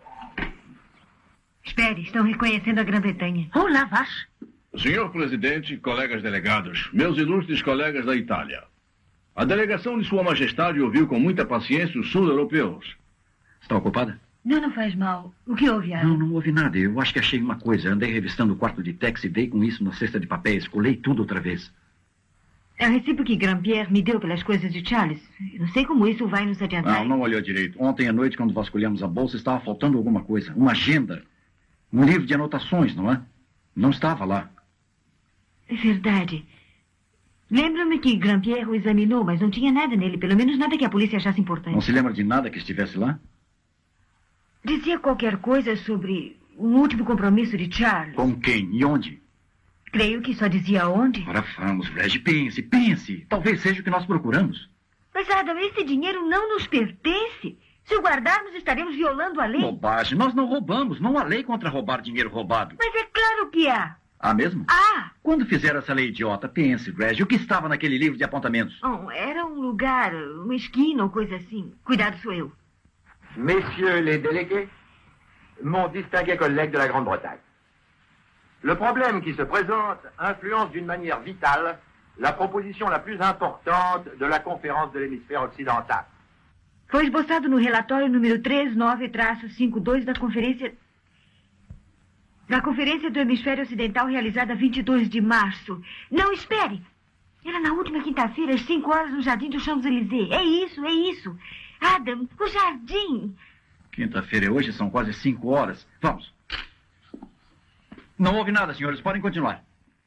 Espere, estão reconhecendo a Grã-Bretanha. Olá, Vash. Senhor presidente, colegas delegados, meus ilustres colegas da Itália. A delegação de Sua Majestade ouviu com muita paciência os sul-europeus. Está ocupada? Não, não faz mal. O que houve, Adam? Não, não houve nada. Eu acho que achei uma coisa. Andei revistando o quarto de Tex e dei com isso na cesta de papéis. Colei tudo outra vez. É o recibo que Grand-Pierre me deu pelas coisas de Charles. Eu não sei como isso vai nos adiantar. Não, não olhou direito. Ontem à noite, quando vasculhamos a bolsa, estava faltando alguma coisa. Uma agenda. Um livro de anotações, não é? Não estava lá. É verdade. Lembro-me que Grandpierre o examinou, mas não tinha nada nele. Pelo menos nada que a polícia achasse importante. Não se lembra de nada que estivesse lá? Dizia qualquer coisa sobre um último compromisso de Charles. Com quem e onde? Creio que só dizia onde. Ora vamos, Reg, pense, pense. Talvez seja o que nós procuramos. Mas, Adam, esse dinheiro não nos pertence. Se o guardarmos, estaremos violando a lei. Bobagem. Nós não roubamos. Não há lei contra roubar dinheiro roubado. Mas é claro que há. Há mesmo? Há. Quando fizeram essa lei idiota, pense, Reg, o que estava naquele livro de apontamentos? Oh, era um lugar, uma esquina ou coisa assim. Cuidado, sou eu. Messieurs les délégués, mon distingué collègue de la Grande-Bretagne. Le problème qui se présente influence d'une manière vitale la proposition la plus importante de la conférence de l'hémisphère occidental. Foi esboçado no relatório número três nove cinquenta e dois da conferência... da Conferência do Hemisfério Ocidental realizada vinte e dois de março. Não, espere. Era na última quinta-feira, às cinco horas, no Jardim do Champs-Élysées. É isso, é isso. Adam, o jardim. Quinta-feira é hoje, são quase cinco horas. Vamos. Não houve nada, senhores. Podem continuar.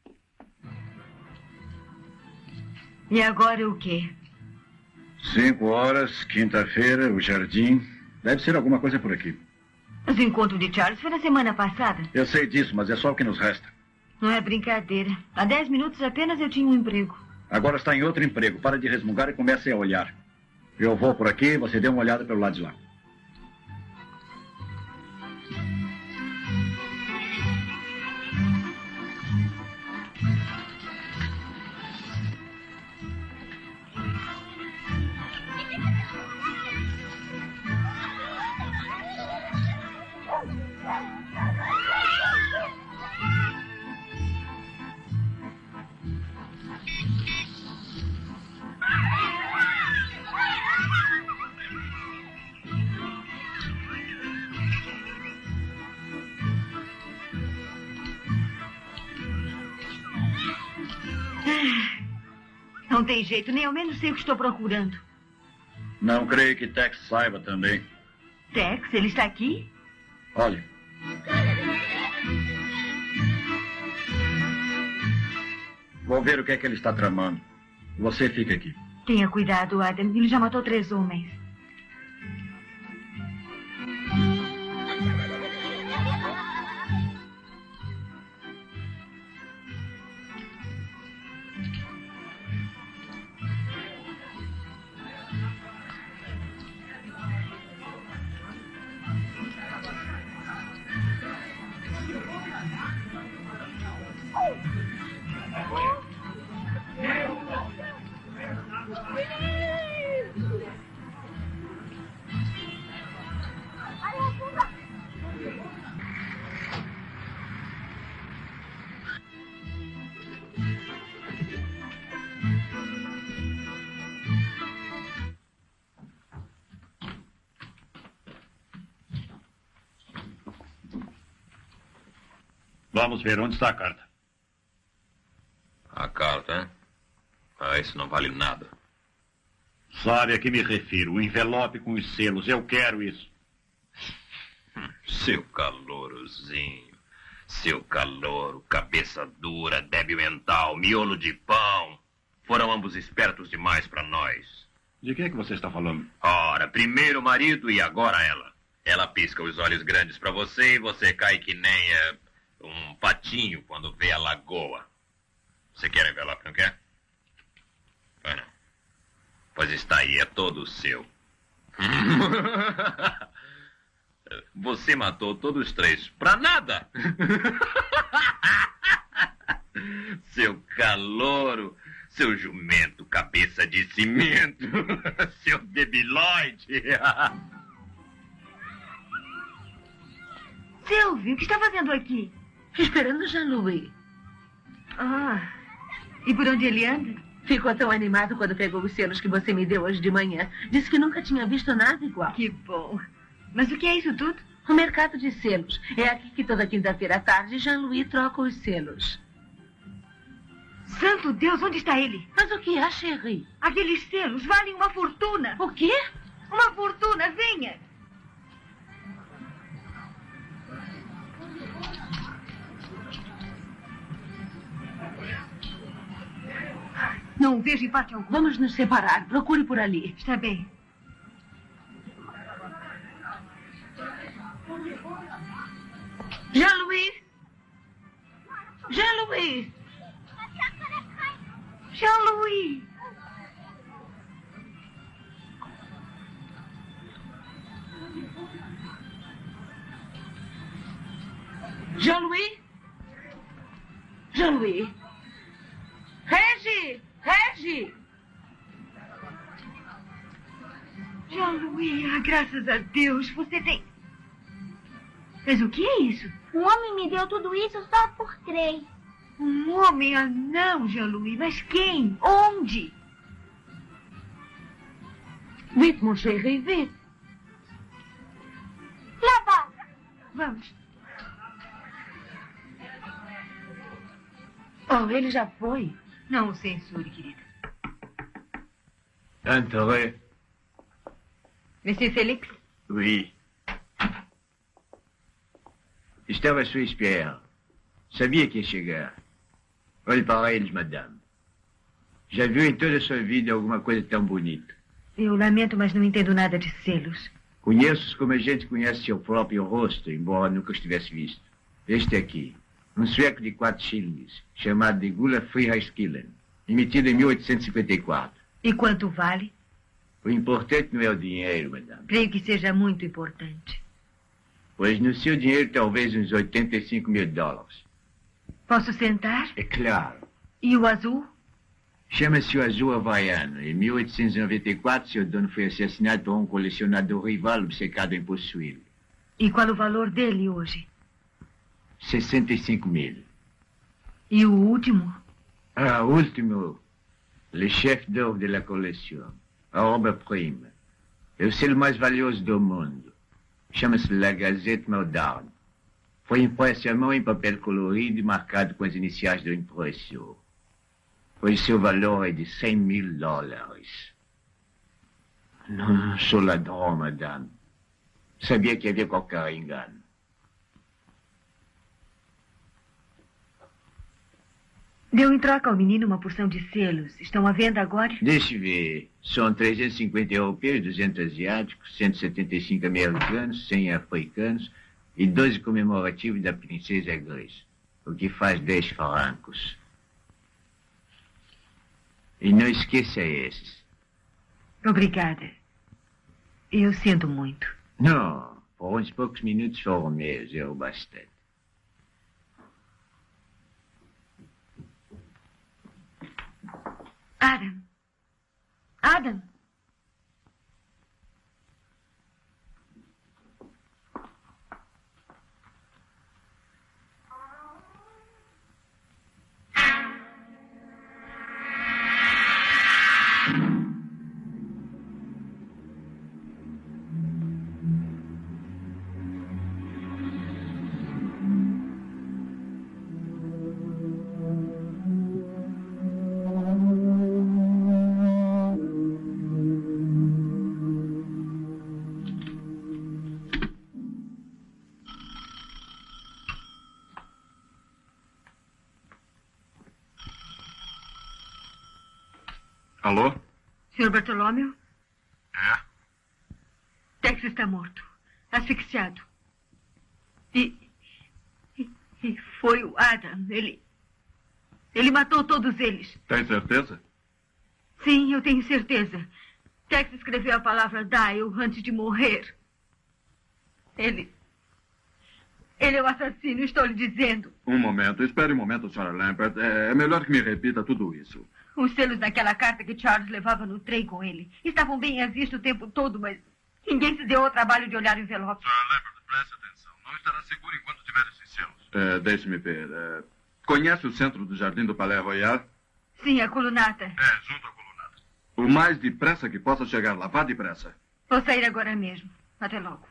E agora o quê? Cinco horas, quinta-feira, o jardim. Deve ser alguma coisa por aqui. Mas o encontro de Charles foi na semana passada. Eu sei disso, mas é só o que nos resta. Não é brincadeira. Há dez minutos apenas eu tinha um emprego. Agora está em outro emprego. Para de resmungar e comece a olhar. Eu vou por aqui, você dê uma olhada pelo lado de lá. Não tem jeito, nem ao menos sei o que estou procurando. Não creio que Tex saiba também. Tex, ele está aqui? Olhe. Vou ver o que é que ele está tramando. Você fica aqui. Tenha cuidado, Adam. Ele já matou três homens. Vamos ver onde está a carta. A carta, hein? Ah, isso não vale nada. Sabe a que me refiro? O envelope com os selos. Eu quero isso. Seu calorozinho. Seu calouro, cabeça dura, débil mental, miolo de pão. Foram ambos espertos demais para nós. De que é que você está falando? Ora, primeiro o marido e agora ela. Ela pisca os olhos grandes para você e você cai que nem é, um patinho quando vê a lagoa. Você quer envelope, não quer? Ah, não. Pois está aí, é todo seu. Você matou todos os três pra nada. Seu calouro, seu jumento, cabeça de cimento, seu debilóide. Sylvie, o que está fazendo aqui? Esperando Jean-Louis. Ah, e por onde ele anda? Ficou tão animado quando pegou os selos que você me deu hoje de manhã. Disse que nunca tinha visto nada igual. Que bom. Mas o que é isso tudo? O mercado de selos. É aqui que toda quinta-feira à tarde Jean-Louis troca os selos. Santo Deus, onde está ele? Mas o que é, Cherie? Aqueles selos valem uma fortuna. O quê? Uma fortuna, venha. Não o vejo em parte alguma. Vamos nos separar. Procure por ali. Está bem. Jean-Louis! Jean-Louis! Jean-Louis! Jean-Louis? Jean-Louis? Regi! Regi! Jean-Louis, ah, graças a Deus, você tem... Mas o que é isso? Um homem me deu tudo isso só por três. Um homem? Ah, não, Jean-Louis. Mas quem? Onde? Vite, mon chéri, vite. Lá vai. Vamos. Oh, ele já foi. Não o censure, querida. Entrez. Monsieur Félix? Oui. Estava à sua espera. Sabia que ia chegar. Olhe para eles, madame. Já viu em toda a sua vida alguma coisa tão bonita? Eu lamento, mas não entendo nada de selos. Conheço-os como a gente conhece seu próprio rosto, embora nunca os tivesse visto. Este aqui, um sueco de quatro shillings, chamado de Gula Frihaskillen, emitido em mil oitocentos e cinquenta e quatro. E quanto vale? O importante não é o dinheiro, madame. Creio que seja muito importante. Pois no seu dinheiro talvez uns oitenta e cinco mil dólares. Posso sentar? É claro. E o azul? Chama-se o Azul Havaiano. Em mil oitocentos e noventa e quatro, seu dono foi assassinado por um colecionador rival obcecado em possuí-lo. E qual o valor dele hoje? sessenta e cinco mil. E o último? Ah, o último. Le chef d'œuvre de la collection. A obra-prima. É o selo mais valioso do mundo. Chama-se La Gazette Moderne. Foi impresso à mão em papel colorido e marcado com as iniciais do impressor. Pois seu valor é de cem mil dólares. Não sou ladrão, madame. Sabia que havia qualquer engano. Deu em troca ao menino uma porção de selos. Estão à venda agora? Deixe ver. São trezentos e cinquenta europeus, duzentos asiáticos, cento e setenta e cinco americanos, cem africanos e doze comemorativos da princesa Grace, o que faz dez francos. E não esqueça esses. Obrigada. Eu sinto muito. Não, por uns poucos minutos foram meus, é o bastante. Adam. Adam. Alô? senhor Bartolomeu? É? Tex está morto. Asfixiado. E, e... E foi o Adam. Ele... Ele matou todos eles. Tem certeza? Sim, eu tenho certeza. Tex escreveu a palavra Dial antes de morrer. Ele... Ele é o assassino, estou lhe dizendo. Um momento, espere um momento, senhora Lambert. É, é melhor que me repita tudo isso. Os selos daquela carta que Charles levava no trem com ele estavam bem à vista o tempo todo, mas ninguém se deu ao trabalho de olhar o envelope. senhora Lambert, preste atenção. Não estará seguro enquanto tiver esses selos. É, deixe-me ver. É, conhece o centro do Jardim do Palais Royal? Sim, a colunata. É, junto à colunata. O mais depressa que possa chegar lá. Vá depressa. Vou sair agora mesmo. Até logo.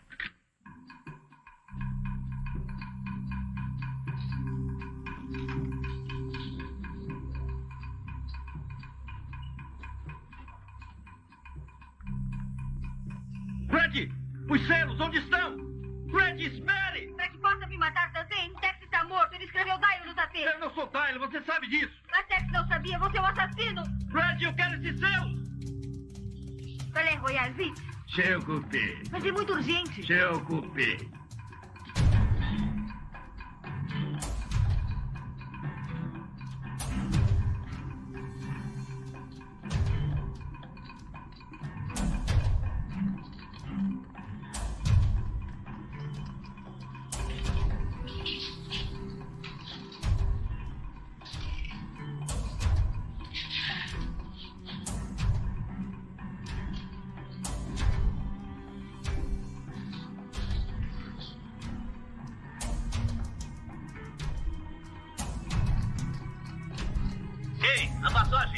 Fred! Os selos, onde estão? Fred, espere! Para que possa me matar também, Tex está morto. Ele escreveu Dial no tapete. Eu não sou Dial, você sabe disso. Mas Tex não sabia, você é um assassino. Fred! Fred, eu quero esse seu! Palais Royal, vite. J'ai occupé. Mas é muito urgente. J'ai occupé. A passagem.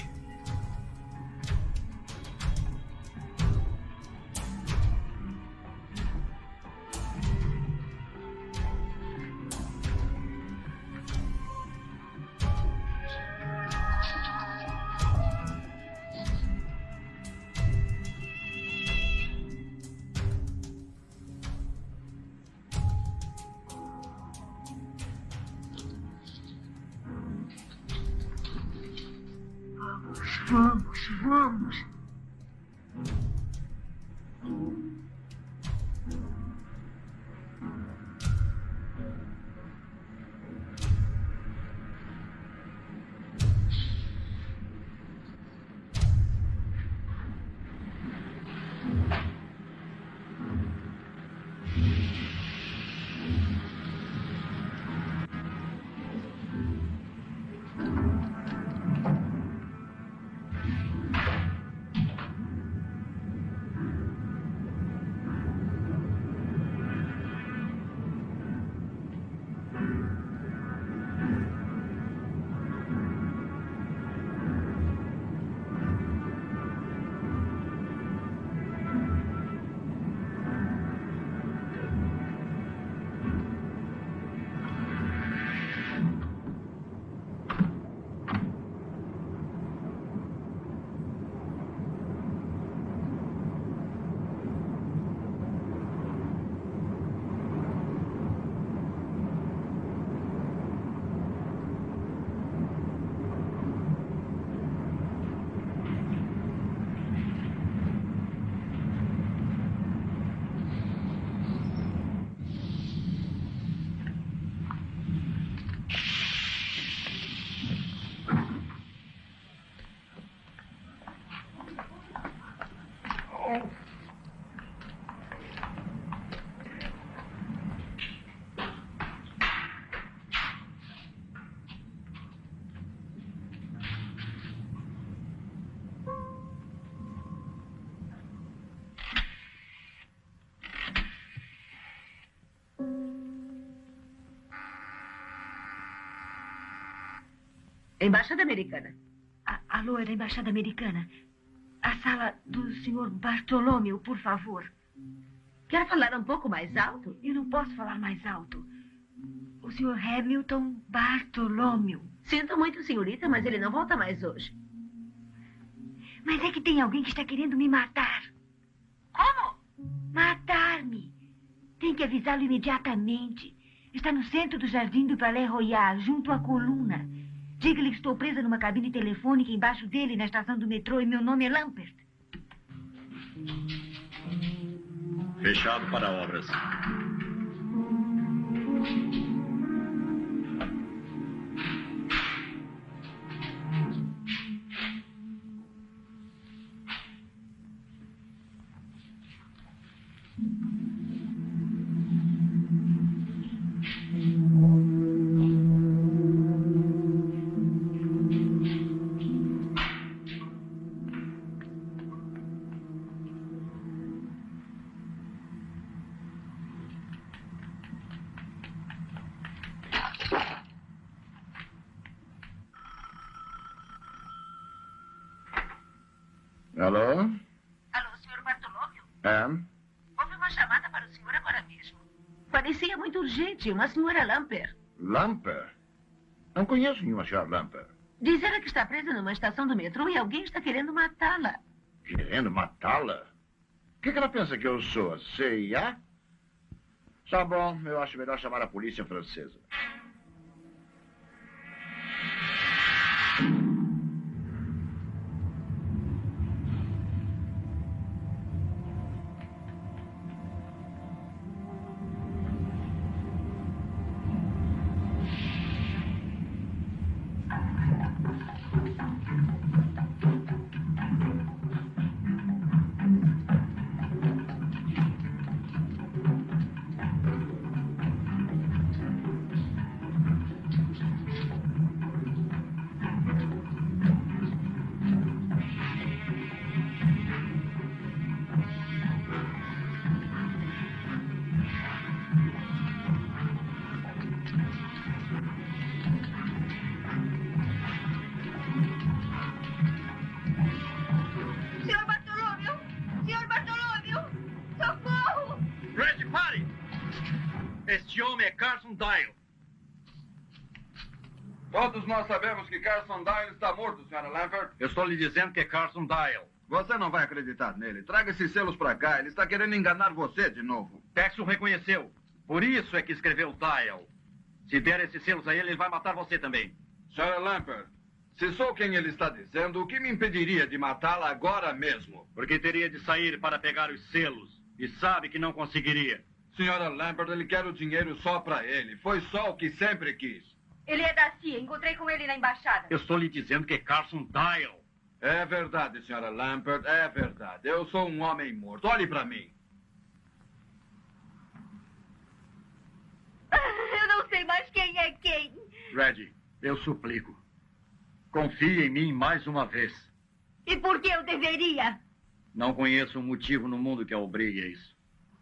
Vamos, vamos. Embaixada Americana. A, alô, é da Embaixada Americana. A sala do senhor Bartolomeu, por favor. Quer falar um pouco mais alto? Eu não posso falar mais alto. O senhor Hamilton Bartolomeu. Sinto muito, senhorita, mas ele não volta mais hoje. Mas é que tem alguém que está querendo me matar. Como? Matar-me. Tem que avisá-lo imediatamente. Está no centro do jardim do Palais Royal, junto à coluna. Diga-lhe que estou presa numa cabine telefônica embaixo dele, na estação do metrô, e meu nome é Lampert. Fechado para obras. Alô? Alô, senhor Bartolomeu? É? Houve uma chamada para o senhor agora mesmo. Parecia muito urgente, uma senhora Lampert. Lampert? Não conheço nenhuma senhora Lampert. Diz ela que está presa numa estação do metrô e alguém está querendo matá-la. Querendo matá-la? O que, que ela pensa que eu sou? A C I A? Tá bom, eu acho melhor chamar a polícia francesa. Carson Dial. Todos nós sabemos que Carson Dial está morto, senhora Lampert. Eu estou lhe dizendo que é Carson Dial. Você não vai acreditar nele. Traga esses selos para cá. Ele está querendo enganar você de novo. Texon reconheceu. Por isso é que escreveu Dial. Se der esses selos a ele, ele vai matar você também. Senhora Lampert, se sou quem ele está dizendo, o que me impediria de matá-la agora mesmo? Porque teria de sair para pegar os selos. E sabe que não conseguiria. Senhora Lampert, ele quer o dinheiro só para ele. Foi só o que sempre quis. Ele é da C I A. Encontrei com ele na embaixada. Eu estou lhe dizendo que é Carson Dial. É verdade, senhora Lampert, é verdade. Eu sou um homem morto. Olhe para mim. Eu não sei mais quem é quem. Reggie, eu suplico. Confie em mim mais uma vez. E por que eu deveria? Não conheço um motivo no mundo que a obrigue a isso.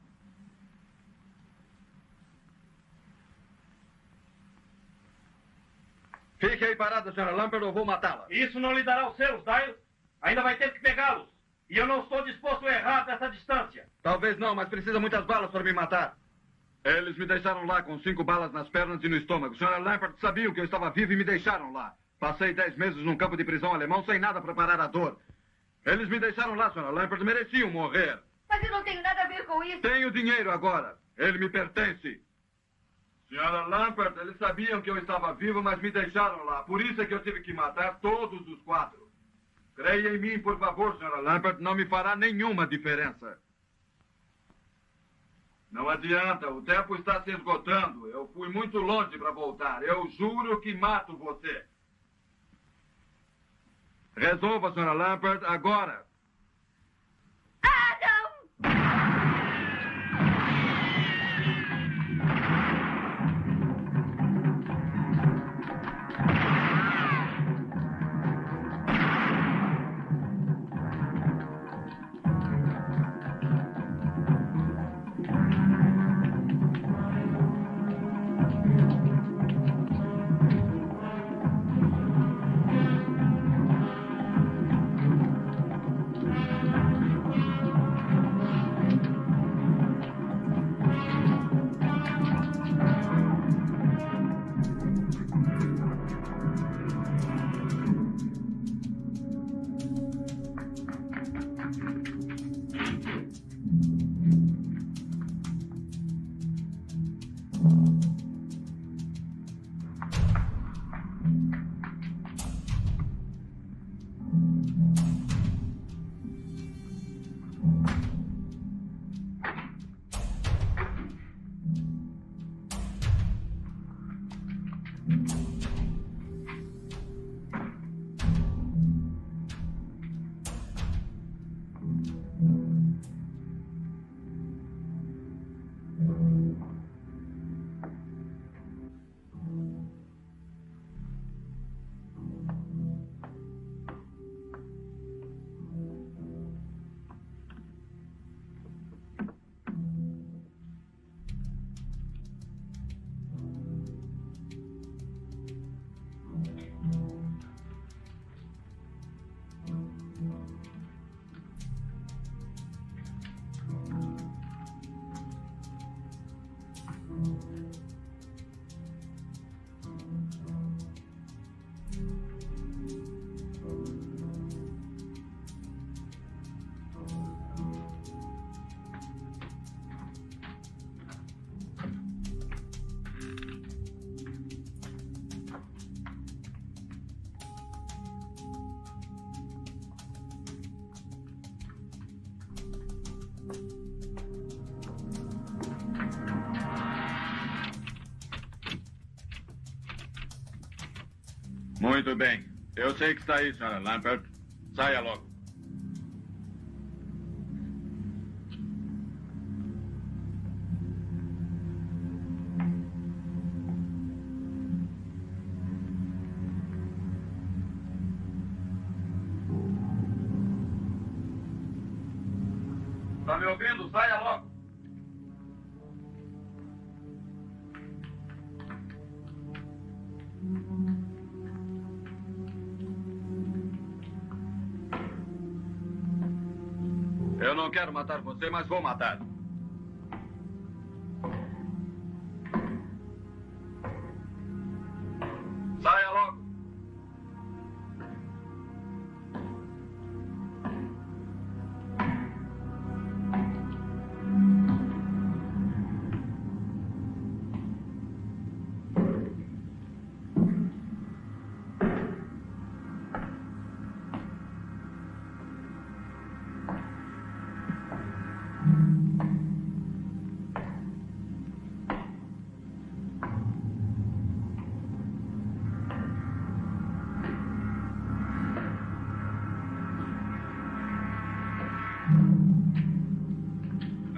Fique aí parada, senhora Lampert, ou vou matá-la. Isso não lhe dará os selos, Dial. Ainda vai ter que pegá-los. E eu não estou disposto a errar dessa distância. Talvez não, mas precisa muitas balas para me matar. Eles me deixaram lá com cinco balas nas pernas e no estômago. Senhora Lampert, sabiam que eu estava vivo e me deixaram lá. Passei dez meses num campo de prisão alemão sem nada para parar a dor. Eles me deixaram lá, senhora Lampert, mereciam morrer. Mas eu não tenho nada a ver com isso. Tenho dinheiro agora. Ele me pertence. Senhora Lampert, eles sabiam que eu estava vivo, mas me deixaram lá. Por isso é que eu tive que matar todos os quatro. Creia em mim, por favor, senhora Lampert, não me fará nenhuma diferença. Não adianta, o tempo está se esgotando. Eu fui muito longe para voltar. Eu juro que mato você. Resolva, senhora Lampert, agora. Ah, não! Muito bem. Eu sei que está aí, senhora Lampert. Saia logo. Está me ouvindo? Saia logo. Eu não quero matar você, mas vou matar.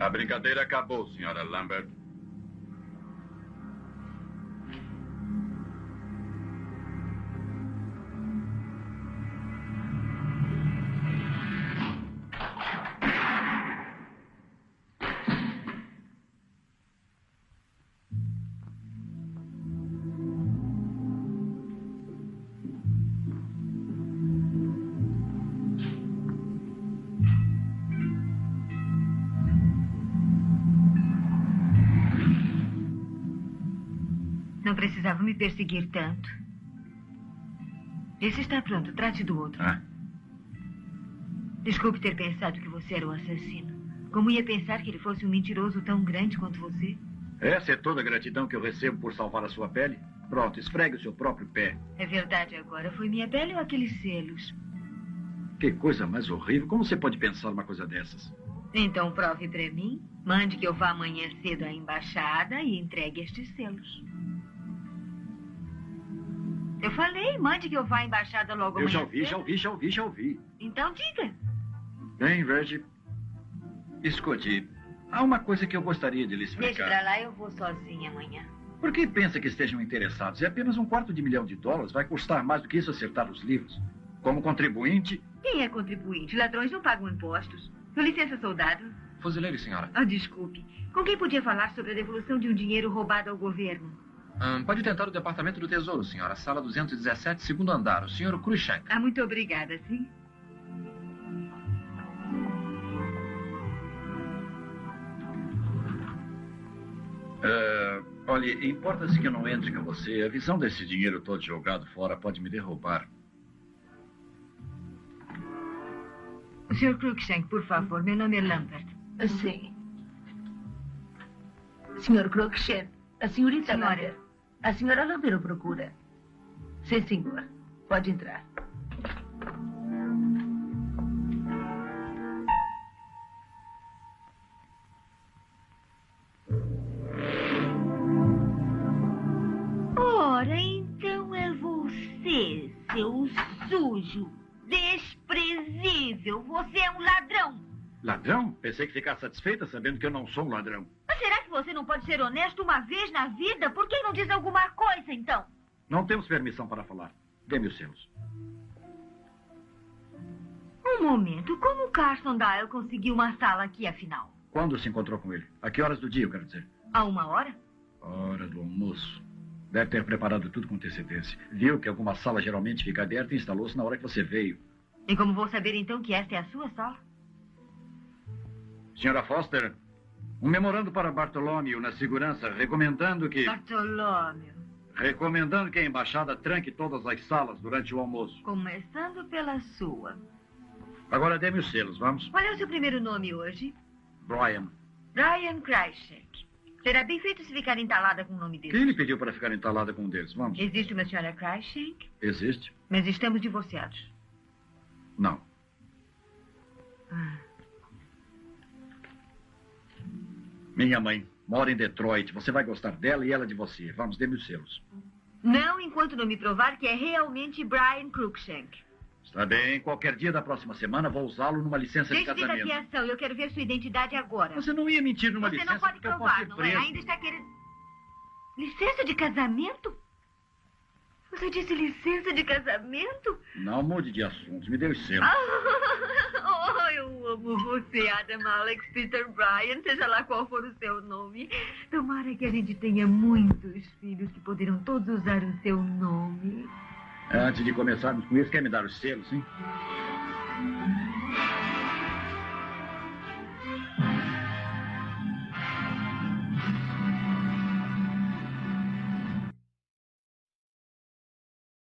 A brincadeira acabou, senhora Lambert. Não precisava me perseguir tanto. Esse está pronto. Trate do outro. Ah. Desculpe ter pensado que você era o assassino. Como ia pensar que ele fosse um mentiroso tão grande quanto você? Essa é toda a gratidão que eu recebo por salvar a sua pele? Pronto, esfregue o seu próprio pé. É verdade agora. Foi minha pele ou aqueles selos? Que coisa mais horrível. Como você pode pensar uma coisa dessas? Então prove para mim. Mande que eu vá amanhã cedo à embaixada e entregue estes selos. Eu falei, mande que eu vá à embaixada logo amanhã. Eu já ouvi, já ouvi, já ouvi, já ouvi. Então diga. Bem, Reggie, escute, há uma coisa que eu gostaria de lhe explicar. Deixe pra lá, eu vou sozinha amanhã. Por que pensa que estejam interessados? É apenas um quarto de milhão de dólares. Vai custar mais do que isso acertar os livros. Como contribuinte... Quem é contribuinte? Ladrões não pagam impostos. Com licença, soldado. Fuzileiro, senhora. Ah, desculpe. Com quem podia falar sobre a devolução de um dinheiro roubado ao governo? Hum, pode tentar o Departamento do Tesouro, senhora. Sala duzentos e dezessete, segundo andar. O senhor Cruikshank. Ah, muito obrigada, sim. Uh, olha, importa-se que eu não entre com você. A visão desse dinheiro todo jogado fora pode me derrubar. senhor Cruikshank, por favor. Meu nome é Lambert. Sim. senhor Cruikshank, a senhorita Senhora. Lambert. A senhora Lambert o procura. Sim, senhor. Pode entrar. Ora, então é você, seu sujo, desprezível. Você é um ladrão. Ladrão? Pensei que ficasse satisfeita sabendo que eu não sou um ladrão. Mas será que você não pode ser honesto uma vez na vida? Por que não diz alguma coisa, então? Não temos permissão para falar. Dê-me os selos. Um momento. Como Carson Dial conseguiu uma sala aqui, afinal? Quando se encontrou com ele? A que horas do dia, eu quero dizer? Há uma hora? Hora do almoço. Deve ter preparado tudo com antecedência. Viu que alguma sala geralmente fica aberta e instalou-se na hora que você veio. E como vou saber, então, que esta é a sua sala? Senhora Foster, um memorando para Bartolomeu na segurança, recomendando que... Bartolomeu. Recomendando que a embaixada tranque todas as salas durante o almoço. Começando pela sua. Agora dê-me os selos, vamos? Qual é o seu primeiro nome hoje? Brian. Brian Cruikshank. Será bem feito se ficar entalada com o nome dele. Quem lhe pediu para ficar entalada com um deles? Vamos. Existe uma senhora Cruikshank? Existe. Mas estamos divorciados. Não. Ah. Minha mãe mora em Detroit. Você vai gostar dela e ela de você. Vamos, dê-me os selos. Não, enquanto não me provar que é realmente Brian Cruikshank. Está bem. Qualquer dia da próxima semana vou usá-lo numa licença Deixe de casamento. de aviação. Eu quero ver sua identidade agora. Você não ia mentir numa Você licença não pode porque eu posso provar, ser não é? preso. Ainda está querendo... Licença de casamento? Você disse licença de casamento? Não mude de assunto. Me dê os selos. Ah, oh, eu amo você, Adam Alex Peter Brian, seja lá qual for o seu nome. Tomara que a gente tenha muitos filhos que poderão todos usar o seu nome. Antes de começarmos com isso, quer me dar os selos, sim?